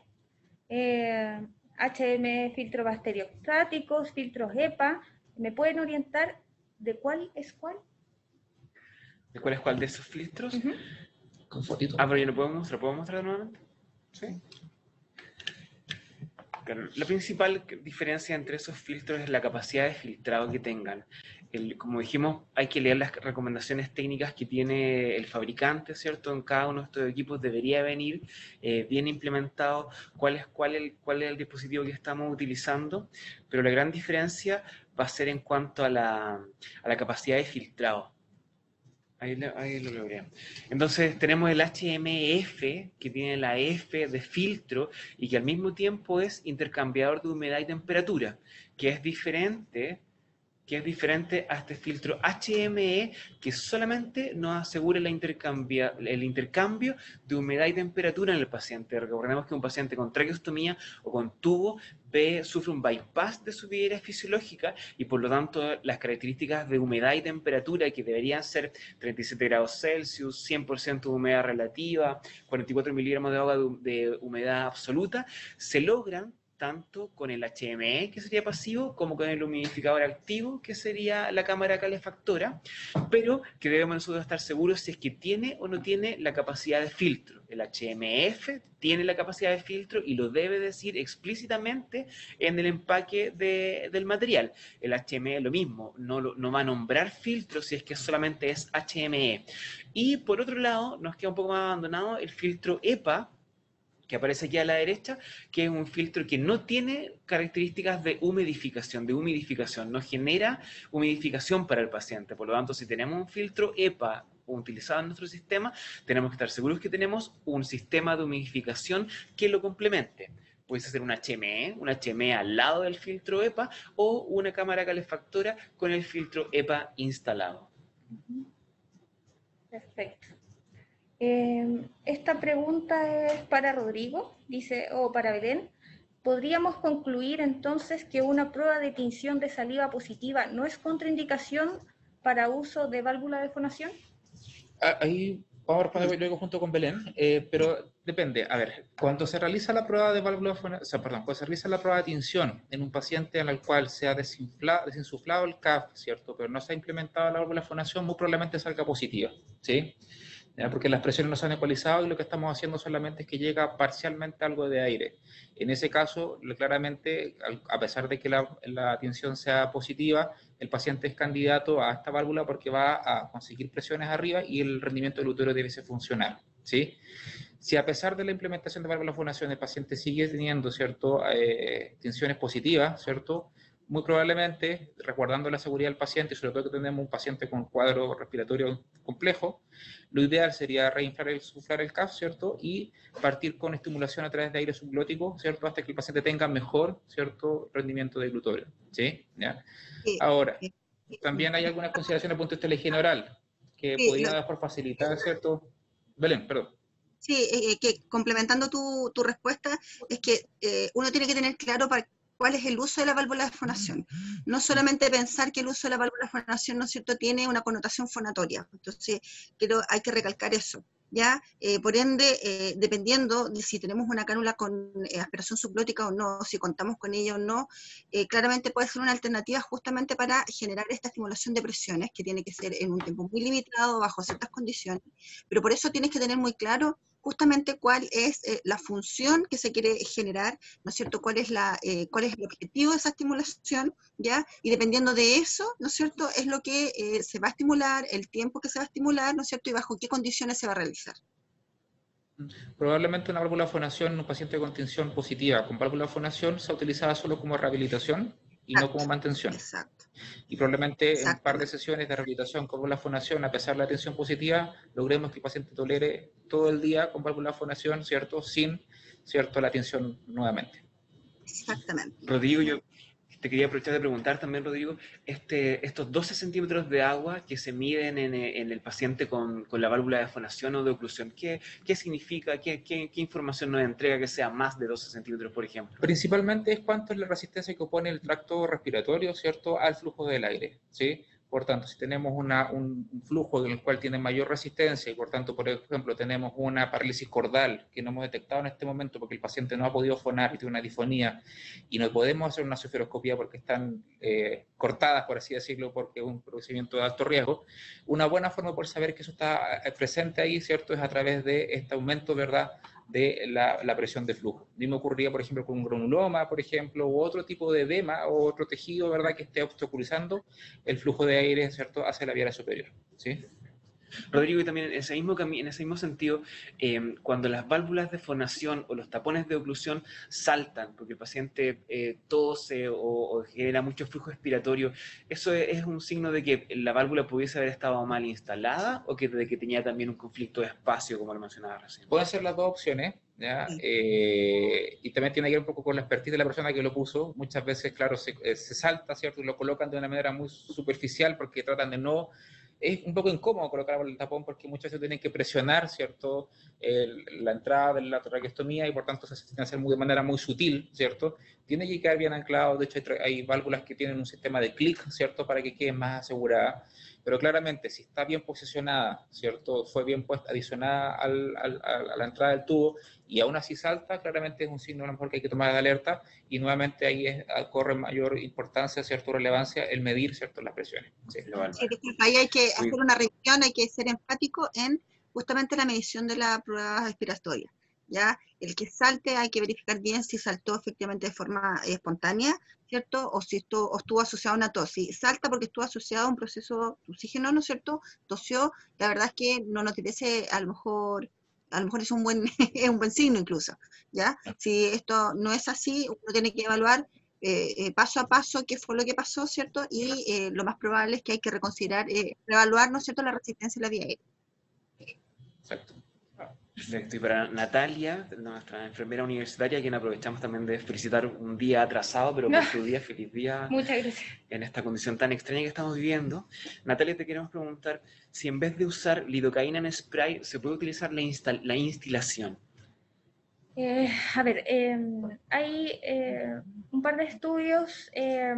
HME filtro bacteriostáticos, filtros EPA. ¿Me pueden orientar de cuál es cuál? ¿De cuál es cuál de esos filtros? Con fotito. Pero yo lo puedo mostrar nuevamente. ¿Sí? Claro, la principal diferencia entre esos filtros es la capacidad de filtrado que tengan. Como dijimos, hay que leer las recomendaciones técnicas que tiene el fabricante, ¿cierto? En cada uno de estos equipos debería venir bien implementado cuál es el dispositivo que estamos utilizando, pero la gran diferencia va a ser en cuanto a la capacidad de filtrado. Ahí lo logré. Entonces tenemos el HMF, que tiene la F de filtro y que al mismo tiempo es intercambiador de humedad y temperatura, que es diferente a este filtro HME, que solamente nos asegura el intercambio de humedad y temperatura en el paciente. Recordemos que un paciente con traqueostomía o con tubo sufre un bypass de su vía fisiológica y por lo tanto las características de humedad y temperatura, que deberían ser 37 grados Celsius, 100% de humedad relativa, 44 miligramos de agua de humedad absoluta, se logran tanto con el HME, que sería pasivo, como con el humidificador activo, que sería la cámara calefactora, pero que debemos nosotros estar seguros si es que tiene o no tiene la capacidad de filtro. El HMF tiene la capacidad de filtro y lo debe decir explícitamente en el empaque del material. El HME lo mismo, no va a nombrar filtro si es que solamente es HME. Y por otro lado, nos queda un poco más abandonado el filtro EPA, que aparece aquí a la derecha, que es un filtro que no tiene características de humidificación, no genera humidificación para el paciente. Por lo tanto, si tenemos un filtro EPA utilizado en nuestro sistema, tenemos que estar seguros que tenemos un sistema de humidificación que lo complemente. Puede ser un HME al lado del filtro EPA o una cámara calefactora con el filtro EPA instalado. Perfecto. Esta pregunta es para Rodrigo, dice, o para Belén. ¿Podríamos concluir entonces que una prueba de tinción de saliva positiva no es contraindicación para uso de válvula de fonación? Ahí vamos a responder luego junto con Belén, pero depende. A ver, cuando se realiza la prueba de válvula de fonación, cuando se realiza la prueba de tinción en un paciente en el cual se ha desinsuflado el CAF, ¿cierto? Pero no se ha implementado la válvula de fonación, muy probablemente salga positiva, ¿sí? Porque las presiones no se han ecualizado y lo que estamos haciendo solamente es que llega parcialmente algo de aire. En ese caso, claramente, a pesar de que la tinción sea positiva, el paciente es candidato a esta válvula porque va a conseguir presiones arriba y el rendimiento del útero debe funcionar, ¿sí? Si a pesar de la implementación de válvula de fonación el paciente sigue teniendo, ¿cierto?, tinciones positivas, ¿cierto?, muy probablemente, resguardando la seguridad del paciente, y sobre todo que tenemos un paciente con cuadro respiratorio complejo, lo ideal sería reinflar suflar el CAF, ¿cierto? Y partir con estimulación a través de aire subglótico, ¿cierto? Hasta que el paciente tenga mejor, ¿cierto? Rendimiento de glutorio, ¿sí? ¿Ya? Sí, Ahora, sí, también hay algunas consideraciones desde el punto de vista de la higiene oral, que sí, podría mejor facilitar, ¿cierto? Belén, perdón. sí, que complementando tu respuesta, es que uno tiene que tener claro cuál es el uso de la válvula de fonación. No solamente pensar que el uso de la válvula de fonación, ¿no es cierto?, tiene una connotación fonatoria. Entonces, hay que recalcar eso. ¿Ya? Por ende, dependiendo de si tenemos una cánula con aspiración subglótica o no, si contamos con ella o no, claramente puede ser una alternativa justamente para generar esta estimulación de presiones, que tiene que ser en un tiempo muy limitado, bajo ciertas condiciones, pero por eso tienes que tener muy claro justamente cuál es la función que se quiere generar, ¿no es cierto?, cuál es el objetivo de esa estimulación, ¿ya? Y dependiendo de eso, ¿no es cierto?, es lo que se va a estimular, el tiempo que se va a estimular, ¿no es cierto?, y bajo qué condiciones se va a realizar. Probablemente una válvula de fonación en un paciente con tinción positiva con válvula de fonación se utilizaba solo como rehabilitación y no Exacto, como mantención. exacto. Y probablemente en un par de Exactamente. sesiones de rehabilitación con válvula de fonación, a pesar de la tensión positiva, logremos que el paciente tolere todo el día con válvula de fonación, ¿cierto? Sin, ¿cierto?, la tensión nuevamente. Exactamente. Rodrigo, yo te quería aprovechar de preguntar también, Rodrigo, estos 12 centímetros de agua que se miden en el paciente con la válvula de fonación o de oclusión, ¿qué significa? ¿Qué información nos entrega que sea más de 12 centímetros, por ejemplo? Principalmente es cuánto es la resistencia que opone el tracto respiratorio, ¿cierto?, al flujo del aire, ¿sí? Por tanto, si tenemos un flujo en el cual tiene mayor resistencia y por tanto, por ejemplo, tenemos una parálisis cordal que no hemos detectado en este momento porque el paciente no ha podido fonar y tiene una difonía y no podemos hacer una soferoscopía porque están cortadas, por así decirlo, porque es un procedimiento de alto riesgo, una buena forma por saber que eso está presente ahí, ¿cierto?, es a través de este aumento, ¿verdad?, de la presión de flujo. Y me ocurría, por ejemplo, con un granuloma, por ejemplo, u otro tipo de edema o otro tejido, ¿verdad?, que esté obstaculizando el flujo de aire, ¿cierto?, hacia la vía superior, ¿sí? Rodrigo, y también en ese mismo sentido, cuando las válvulas de fonación o los tapones de oclusión saltan, porque el paciente tose o genera mucho flujo expiratorio, ¿eso es un signo de que la válvula pudiese haber estado mal instalada o de que tenía también un conflicto de espacio, como lo mencionaba recién? Pueden ser las dos opciones, ¿ya? Y también tiene que ver un poco con la expertise de la persona que lo puso. Muchas veces, claro, se salta, ¿cierto? Y lo colocan de una manera muy superficial porque tratan de no... Es un poco incómodo colocar el tapón porque muchas veces tienen que presionar, ¿cierto?, la entrada de la traqueostomía y por tanto se tiene que hacer de manera muy sutil, ¿cierto? Tiene que quedar bien anclado. De hecho, hay válvulas que tienen un sistema de clic, ¿cierto?, para que quede más asegurada. Pero claramente, si está bien posicionada, ¿cierto?, fue bien puesta, adicionada a la entrada del tubo y aún así salta, claramente es un signo a lo mejor que hay que tomar de alerta y nuevamente ahí corre mayor importancia, ¿cierto?, relevancia el medir, ¿cierto?, las presiones. Sí. Sí, disculpa, ahí hay que hacer Muy, una revisión, hay que ser enfático en justamente la medición de la prueba respiratoria. ¿Ya? El que salte hay que verificar bien si saltó efectivamente de forma espontánea, ¿cierto? O si estuvo asociado a una tos. Si salta porque estuvo asociado a un proceso de oxígeno, ¿no es cierto? Tosió, la verdad es que no nos parece, a lo mejor es un buen, es un buen signo incluso, ¿ya? Si esto no es así, uno tiene que evaluar paso a paso qué fue lo que pasó, ¿cierto? Y lo más probable es que hay que reconsiderar, reevaluar, ¿no es cierto?, la resistencia a la vía aérea. Exacto. perfecto. Y para Natalia, nuestra enfermera universitaria, a quien aprovechamos también de felicitar un día atrasado, pero por tu día, feliz día Muchas gracias. en esta condición tan extraña que estamos viviendo. Natalia, te queremos preguntar si en vez de usar lidocaína en spray, se puede utilizar la instilación. A ver, hay un par de estudios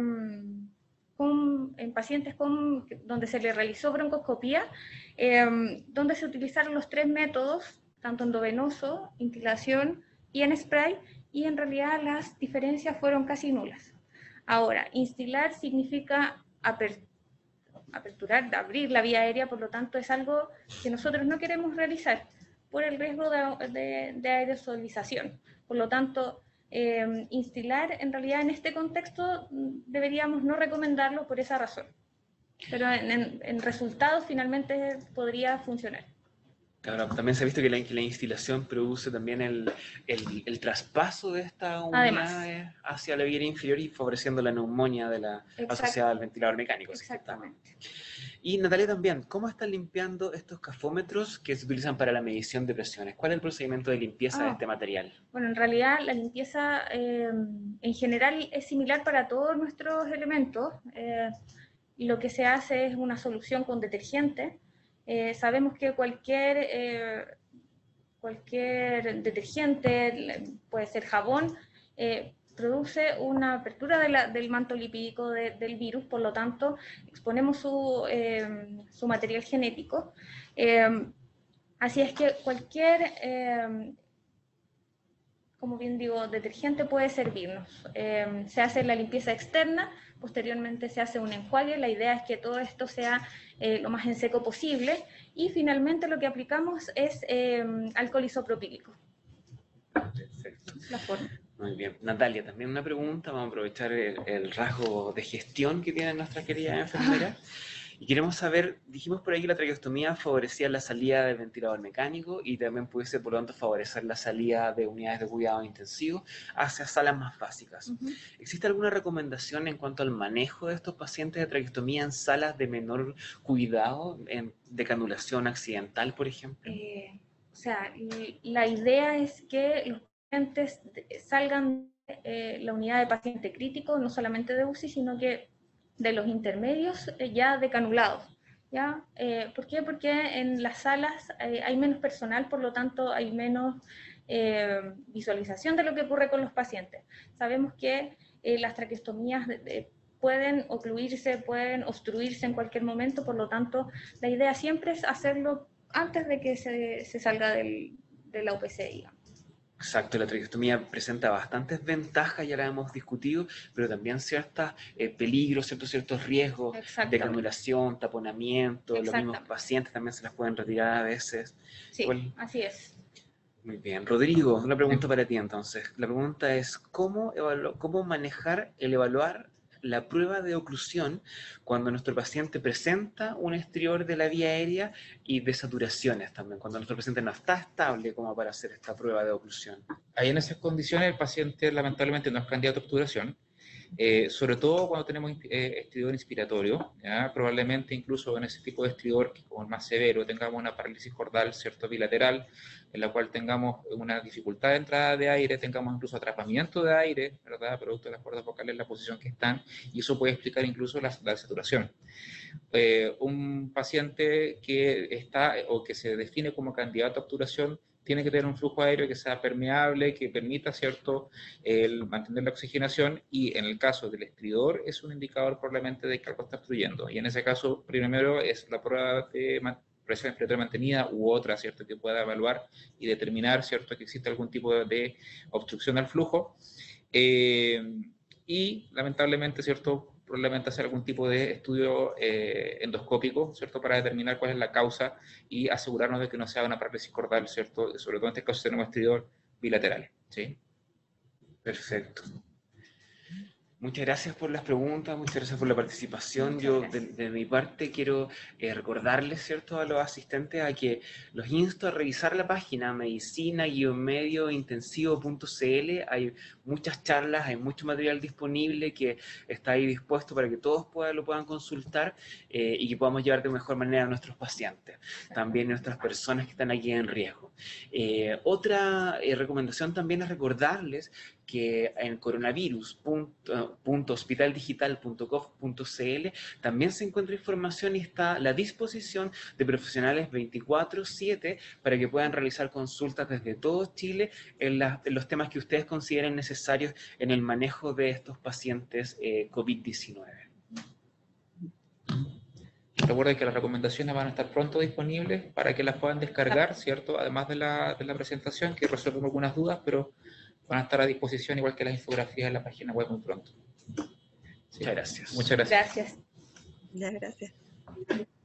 en pacientes donde se les realizó broncoscopía, donde se utilizaron los tres métodos, tanto endovenoso, instilación y en spray, y en realidad las diferencias fueron casi nulas. Ahora, instilar significa aperturar, abrir la vía aérea, por lo tanto es algo que nosotros no queremos realizar por el riesgo de aerosolización. Por lo tanto, instilar en realidad en este contexto deberíamos no recomendarlo por esa razón. Pero en resultados finalmente podría funcionar. Claro, también se ha visto que la instilación produce también el traspaso de estas Además, unidades hacia la vía inferior y favoreciendo la neumonía asociada al ventilador mecánico. exactamente. Y Natalia también, ¿cómo están limpiando estos cafómetros que se utilizan para la medición de presiones? ¿Cuál es el procedimiento de limpieza de este material? Bueno, en realidad la limpieza en general es similar para todos nuestros elementos. Lo que se hace es una solución con detergente. Sabemos que cualquier detergente, puede ser jabón, produce una apertura del manto lipídico del virus, por lo tanto exponemos su material genético. Así es que cualquier, como bien digo, detergente puede servirnos. Se hace la limpieza externa, posteriormente se hace un enjuague. La idea es que todo esto sea lo más en seco posible, y finalmente lo que aplicamos es alcohol isopropílico. Perfecto. La forma. Muy bien. Natalia, también una pregunta. Vamos a aprovechar el rasgo de gestión que tiene nuestra querida enfermera. Y queremos saber, dijimos por ahí que la traqueostomía favorecía la salida del ventilador mecánico y también pudiese, por lo tanto, favorecer la salida de unidades de cuidado intensivo hacia salas más básicas. ¿Existe alguna recomendación en cuanto al manejo de estos pacientes de traqueostomía en salas de menor cuidado, de canulación accidental, por ejemplo? O sea, la idea es que los pacientes salgan de la unidad de paciente crítico, no solamente de UCI, sino que de los intermedios ya decanulados. ¿Ya? ¿Por qué? Porque en las salas hay menos personal, por lo tanto hay menos visualización de lo que ocurre con los pacientes. Sabemos que las traqueostomías pueden ocluirse, pueden obstruirse en cualquier momento, por lo tanto la idea siempre es hacerlo antes de que se salga de la UPC, digamos. Exacto, la traqueostomía presenta bastantes ventajas, ya las hemos discutido, pero también ciertos peligros, ciertos riesgos de canulación, taponamiento. Los mismos pacientes también se las pueden retirar a veces. Sí, así es. Muy bien. Rodrigo, una pregunta para ti entonces. La pregunta es, ¿cómo manejar evaluar la prueba de oclusión cuando nuestro paciente presenta un estrior de la vía aérea y de saturaciones también, cuando nuestro paciente no está estable como para hacer esta prueba de oclusión? Ahí en esas condiciones el paciente lamentablemente no es candidato a obturación, sobre todo cuando tenemos estridor inspiratorio, ¿ya? Probablemente incluso en ese tipo de estridor, que como el más severo, tengamos una parálisis cordal, ¿cierto?, bilateral, en la cual tengamos una dificultad de entrada de aire, tengamos incluso atrapamiento de aire, ¿verdad?, producto de las cuerdas vocales en la posición que están, y eso puede explicar incluso la saturación. Un paciente que está o que se define como candidato a obturación tiene que tener un flujo aéreo que sea permeable, que permita, ¿cierto?, el mantener la oxigenación, y en el caso del estridor es un indicador probablemente de que algo está obstruyendo, y en ese caso primero es la prueba de presión respiratoria mantenida u otra, ¿cierto?, que pueda evaluar y determinar, ¿cierto?, que existe algún tipo de obstrucción al flujo, y lamentablemente, ¿cierto?, probablemente hacer algún tipo de estudio endoscópico, ¿cierto?, para determinar cuál es la causa y asegurarnos de que no sea una parálisis cordal, ¿cierto?, sobre todo en este caso tenemos estridor bilateral, ¿sí? Perfecto. Muchas gracias por las preguntas, muchas gracias por la participación. Yo, de mi parte, quiero recordarles, ¿cierto?, a los asistentes a que los insto a revisar la página medicina-mediointensivo.cl. Hay muchas charlas, hay mucho material disponible que está ahí dispuesto para que todos lo puedan consultar y que podamos llevar de mejor manera a nuestros pacientes, también a nuestras personas que están aquí en riesgo. Otra recomendación también es recordarles que en coronavirus.hospitaldigital.gov.cl también se encuentra información y está a la disposición de profesionales 24/7 para que puedan realizar consultas desde todo Chile en los temas que ustedes consideren necesarios en el manejo de estos pacientes COVID-19. Recuerden que las recomendaciones van a estar pronto disponibles para que las puedan descargar, ¿cierto? Además de la presentación, que resolvemos algunas dudas, pero van a estar a disposición igual que las infografías en la página web muy pronto. Sí. Muchas gracias. Muchas gracias. Gracias. Ya, gracias.